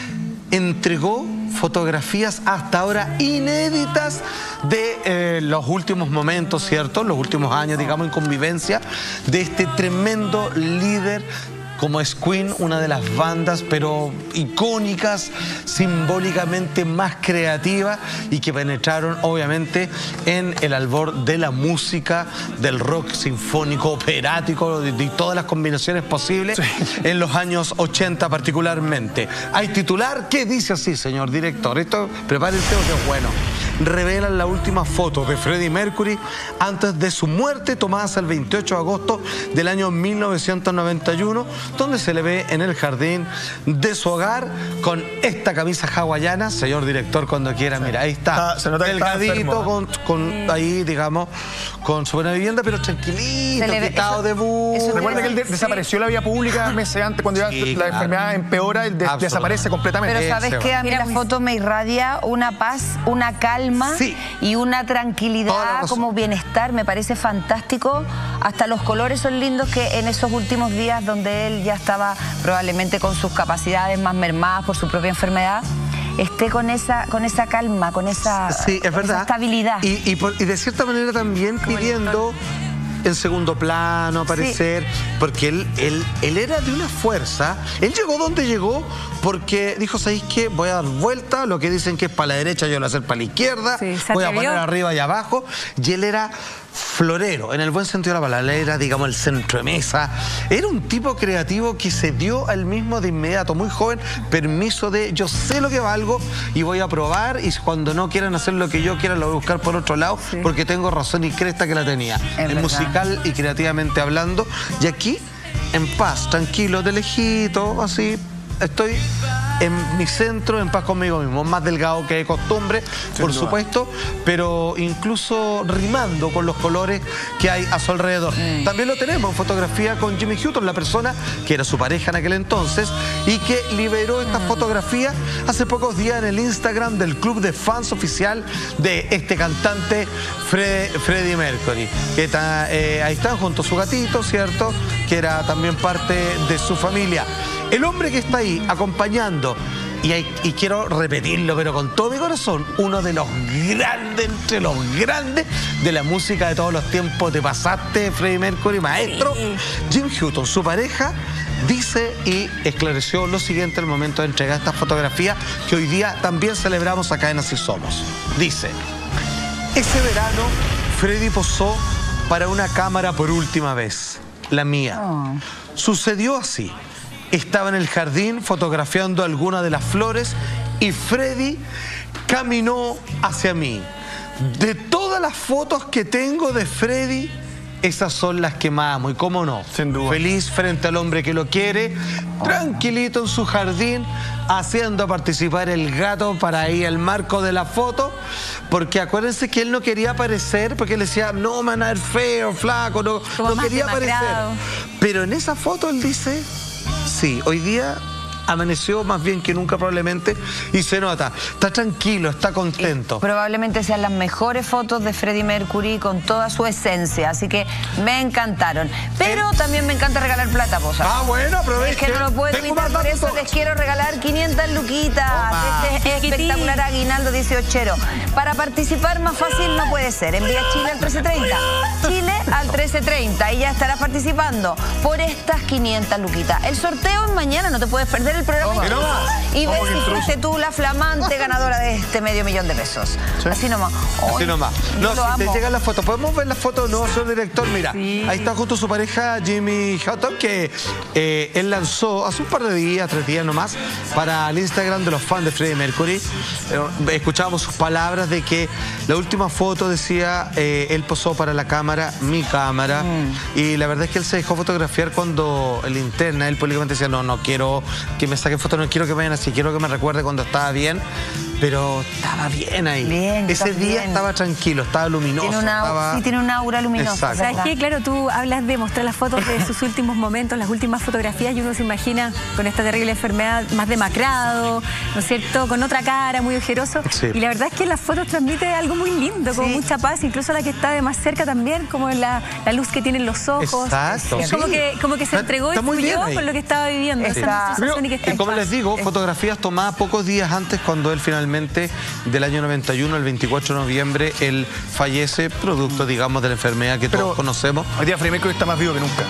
entregó fotografías hasta ahora inéditas de eh, los últimos momentos, ¿cierto? Los últimos años, digamos, en convivencia de este tremendo líder como es Queen, una de las bandas, pero icónicas, simbólicamente más creativas y que penetraron obviamente en el albor de la música, del rock sinfónico, operático, de, de todas las combinaciones posibles, sí, en los años ochenta particularmente. Hay titular que dice así, señor director, esto prepárense porque es bueno. Revelan la última foto de Freddie Mercury antes de su muerte, tomadas el veintiocho de agosto del año mil novecientos noventa y uno, donde se le ve en el jardín de su hogar con esta camisa hawaiana. Señor director, cuando quiera, sí, mira, ahí está, ah, se nota delgadito, con, con ahí, digamos, con su buena vivienda, pero tranquilito, quitado de bus. Recuerda que él de, sí, desapareció la vía pública meses antes, cuando sí, ya la claro, enfermedad empeora, él de, desaparece completamente. Pero ¿sabes qué? A mí la foto me irradia una paz, una calma, sí, y una tranquilidad, como bienestar. Me parece fantástico. Hasta los colores son lindos, que en esos últimos días donde él ya estaba probablemente con sus capacidades más mermadas por su propia enfermedad, esté con esa, con esa calma, con esa, sí, es verdad, esa estabilidad. Y, y, por, y de cierta manera también pidiendo en segundo plano aparecer, sí, porque él, él, él era de una fuerza. Él llegó donde llegó porque dijo, ¿sabéis qué? Voy a dar vuelta, lo que dicen que es para la derecha, yo lo voy a hacer para la izquierda, sí, voy a poner arriba y abajo. Y él era florero, en el buen sentido de la palabra, era, digamos, el centro de mesa. Era un tipo creativo que se dio al mismo de inmediato, muy joven, permiso de, yo sé lo que valgo y voy a probar, y cuando no quieran hacer lo que yo quiera, lo voy a buscar por otro lado, sí, porque tengo razón y cresta que la tenía. En musical y creativamente hablando. Y aquí, en paz, tranquilo, de lejito, así, estoy en mi centro, en paz conmigo mismo, más delgado que de costumbre, sin por duda, supuesto, pero incluso rimando con los colores que hay a su alrededor. Mm. También lo tenemos en fotografía con Jimmy Hutton, la persona que era su pareja en aquel entonces y que liberó esta mm. fotografía hace pocos días en el Instagram del club de fans oficial de este cantante Fred, Freddie Mercury, que está, eh, ahí están junto a su gatito, ¿cierto?, que era también parte de su familia. El hombre que está ahí acompañando, y, hay, y quiero repetirlo, pero con todo mi corazón, uno de los grandes, entre los grandes de la música de todos los tiempos. Te pasaste, Freddie Mercury, maestro. Sí. Jim Hutton, su pareja, dice y esclareció lo siguiente al momento de entregar esta fotografía que hoy día también celebramos acá en Así Somos. Dice, ese verano Freddie posó para una cámara por última vez, la mía. Oh. Sucedió así. Estaba en el jardín fotografiando algunas de las flores y Freddie caminó hacia mí. De todas las fotos que tengo de Freddie, esas son las que más amo. Y cómo no, sin duda, feliz frente al hombre que lo quiere, tranquilito en su jardín, haciendo participar el gato para ir al marco de la foto, porque acuérdense que él no quería aparecer, porque él decía, no, me van a ver feo, flaco, no, no quería aparecer. Pero en esa foto él dice, sí, hoy día amaneció más bien que nunca probablemente y se nota, está tranquilo, está contento. Y probablemente sean las mejores fotos de Freddie Mercury con toda su esencia, así que me encantaron. Pero ¿Eh? también me encanta regalar plata, posa. Ah, bueno, aprovechen. Es que no lo puedo evitar, por eso les quiero regalar quinientas luquitas de este espectacular aguinaldo dieciochero. Para participar más fácil no puede ser. Envía Chile al trece treinta. Chile al trece treinta y ya estarás participando por estas quinientas luquitas. El sorteo es mañana, no te puedes perder el programa. Toma, y ves si fuiste tú la flamante ganadora de este medio millón de pesos. ¿Sí? Así nomás. Así Hoy, nomás. No, si amo. Te llegan las fotos. ¿Podemos ver las fotos? No, señor director. Mira, sí, ahí está justo su pareja, Jimmy Hutton, que eh, él lanzó hace un par de días, tres días nomás, para el Instagram de los fans de Freddie Mercury. Eh, escuchábamos sus palabras de que la última foto decía, eh, él posó para la cámara, mi cámara, mm. y la verdad es que él se dejó fotografiar cuando el interna, él públicamente decía, no, no quiero que me saquen fotos, no quiero que me vayan así, quiero que me recuerde cuando estaba bien, pero estaba bien ahí. Bien, Ese día bien. estaba tranquilo, estaba luminoso. Tiene una, estaba... Sí, tiene un aura luminosa. ¿Sabes qué? Claro, tú hablas de mostrar las fotos de sus últimos momentos, las últimas fotografías, y uno se imagina con esta terrible enfermedad más demacrado, ¿no es cierto?, con otra cara, muy ojeroso. Sí. Y la verdad es que las fotos transmiten algo muy lindo, como sí. mucha paz, incluso la que está de más cerca también, como la, la luz que tienen los ojos. Exacto. Sí. Como, que, como que se entregó y fluyó con lo que estaba viviendo. Sí. Esa Pero, y, que está y como les digo, fotografías tomadas pocos días antes, cuando él finalmente, del año noventa y uno, el veinticuatro de noviembre, él fallece, producto, digamos, de la enfermedad que Pero todos conocemos. Hoy día Freddie Mercury está más vivo que nunca.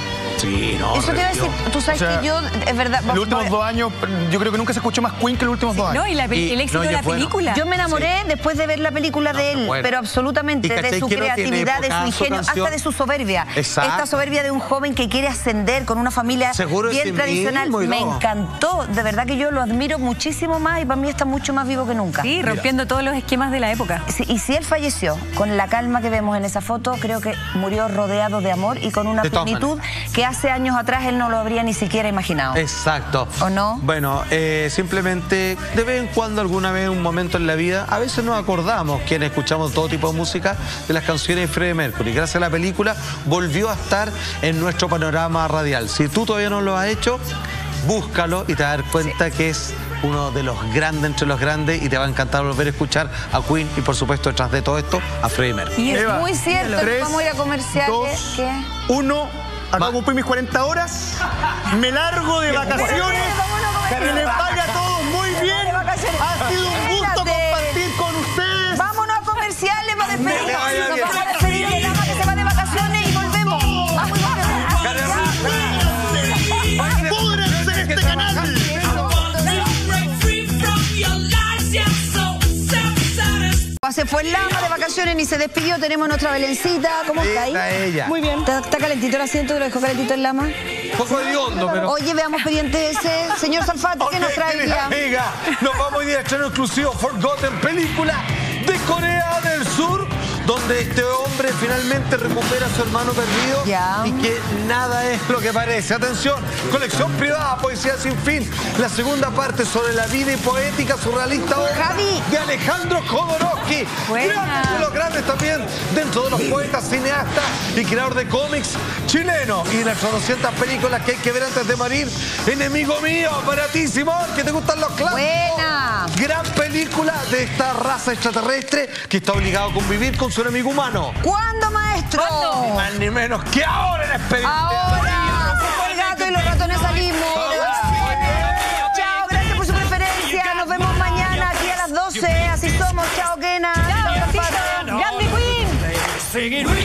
Sí, no, Eso te iba a decir, tú sabes O sea, que yo, es verdad... Los últimos dos años, yo creo que nunca se escuchó más Queen que los últimos dos años. No, y la, Y- el éxito no, y de la es bueno. película. Yo me enamoré Sí. después de ver la película de él, bueno. pero absolutamente, Y de cachai su que no tiene creatividad, de su época, su ingenio, hasta canción. de su soberbia. Exacto. Esta soberbia de un joven que quiere ascender con una familia Seguro de bien sí tradicional. mismo y Me todo. encantó, de verdad que yo lo admiro muchísimo más y para mí está mucho más vivo que nunca. Sí, rompiendo todos los esquemas de la época. Sí, y si él falleció con la calma que vemos en esa foto, creo que murió rodeado de amor y con una De todas plenitud que hace años atrás él no lo habría ni siquiera imaginado. Exacto. ¿O no? Bueno, eh, simplemente de vez en cuando, alguna vez, un momento en la vida, a veces nos acordamos, quienes escuchamos todo tipo de música, de las canciones de Freddie Mercury. Gracias a la película volvió a estar en nuestro panorama radial. Si tú todavía no lo has hecho, búscalo y te vas a dar cuenta que es uno de los grandes entre los grandes y te va a encantar volver a escuchar a Queen y, por supuesto, detrás de todo esto, a Freddie Mercury. Y es Eva, muy cierto, tres, vamos a ir a comerciales. dos, ¿Qué? Uno, acabo de cumplir mis cuarenta horas, me largo de vacaciones y les vaya a todos muy bien. Ha sido un gusto Espérate. compartir con ustedes. Vámonos a comerciales para despedirnos. Que vaya Nos bien. vamos a despedir de Lama que se va de vacaciones y volvemos. Vamos y volvemos. ¡Púdrense este canal! Se fue Lama de vacaciones ni se despidió. Tenemos nuestra Belencita. ¿Cómo está ahí? Está ella. Muy bien. ¿Está, está calentito el asiento? ¿Lo dejó calentito el Lama? Un poco hediondo, pero... Oye, veamos pendiente ese. Señor Salfate, ¿qué nos Ok, trae el querida día? amiga, nos vamos a ir a estreno exclusivo Forgotten, película de Corea del Sur, donde este hombre finalmente recupera a su hermano perdido Ya. y que nada es lo que parece. Atención, colección privada, poesía sin fin. La segunda parte sobre la vida y poética surrealista obra Javi. de Alejandro Jodorowsky. Buena. Grandes de los grandes también, dentro de los poetas, cineastas y creador de cómics chileno. Y las doscientas películas que hay que ver antes de morir. Enemigo mío, baratísimo, que te gustan los clásicos. Buena. Gran película de esta raza extraterrestre que está obligado a convivir con su enemigo humano. ¿Cuándo, maestro? Ni más ni menos que ahora en Expediente. Ahora. Se fue el gato y los ratones salimos. Chao, gracias por su preferencia. Nos vemos mañana aquí a las doce. Así somos. Chao, Kena. Chao, Grande Queen. Singing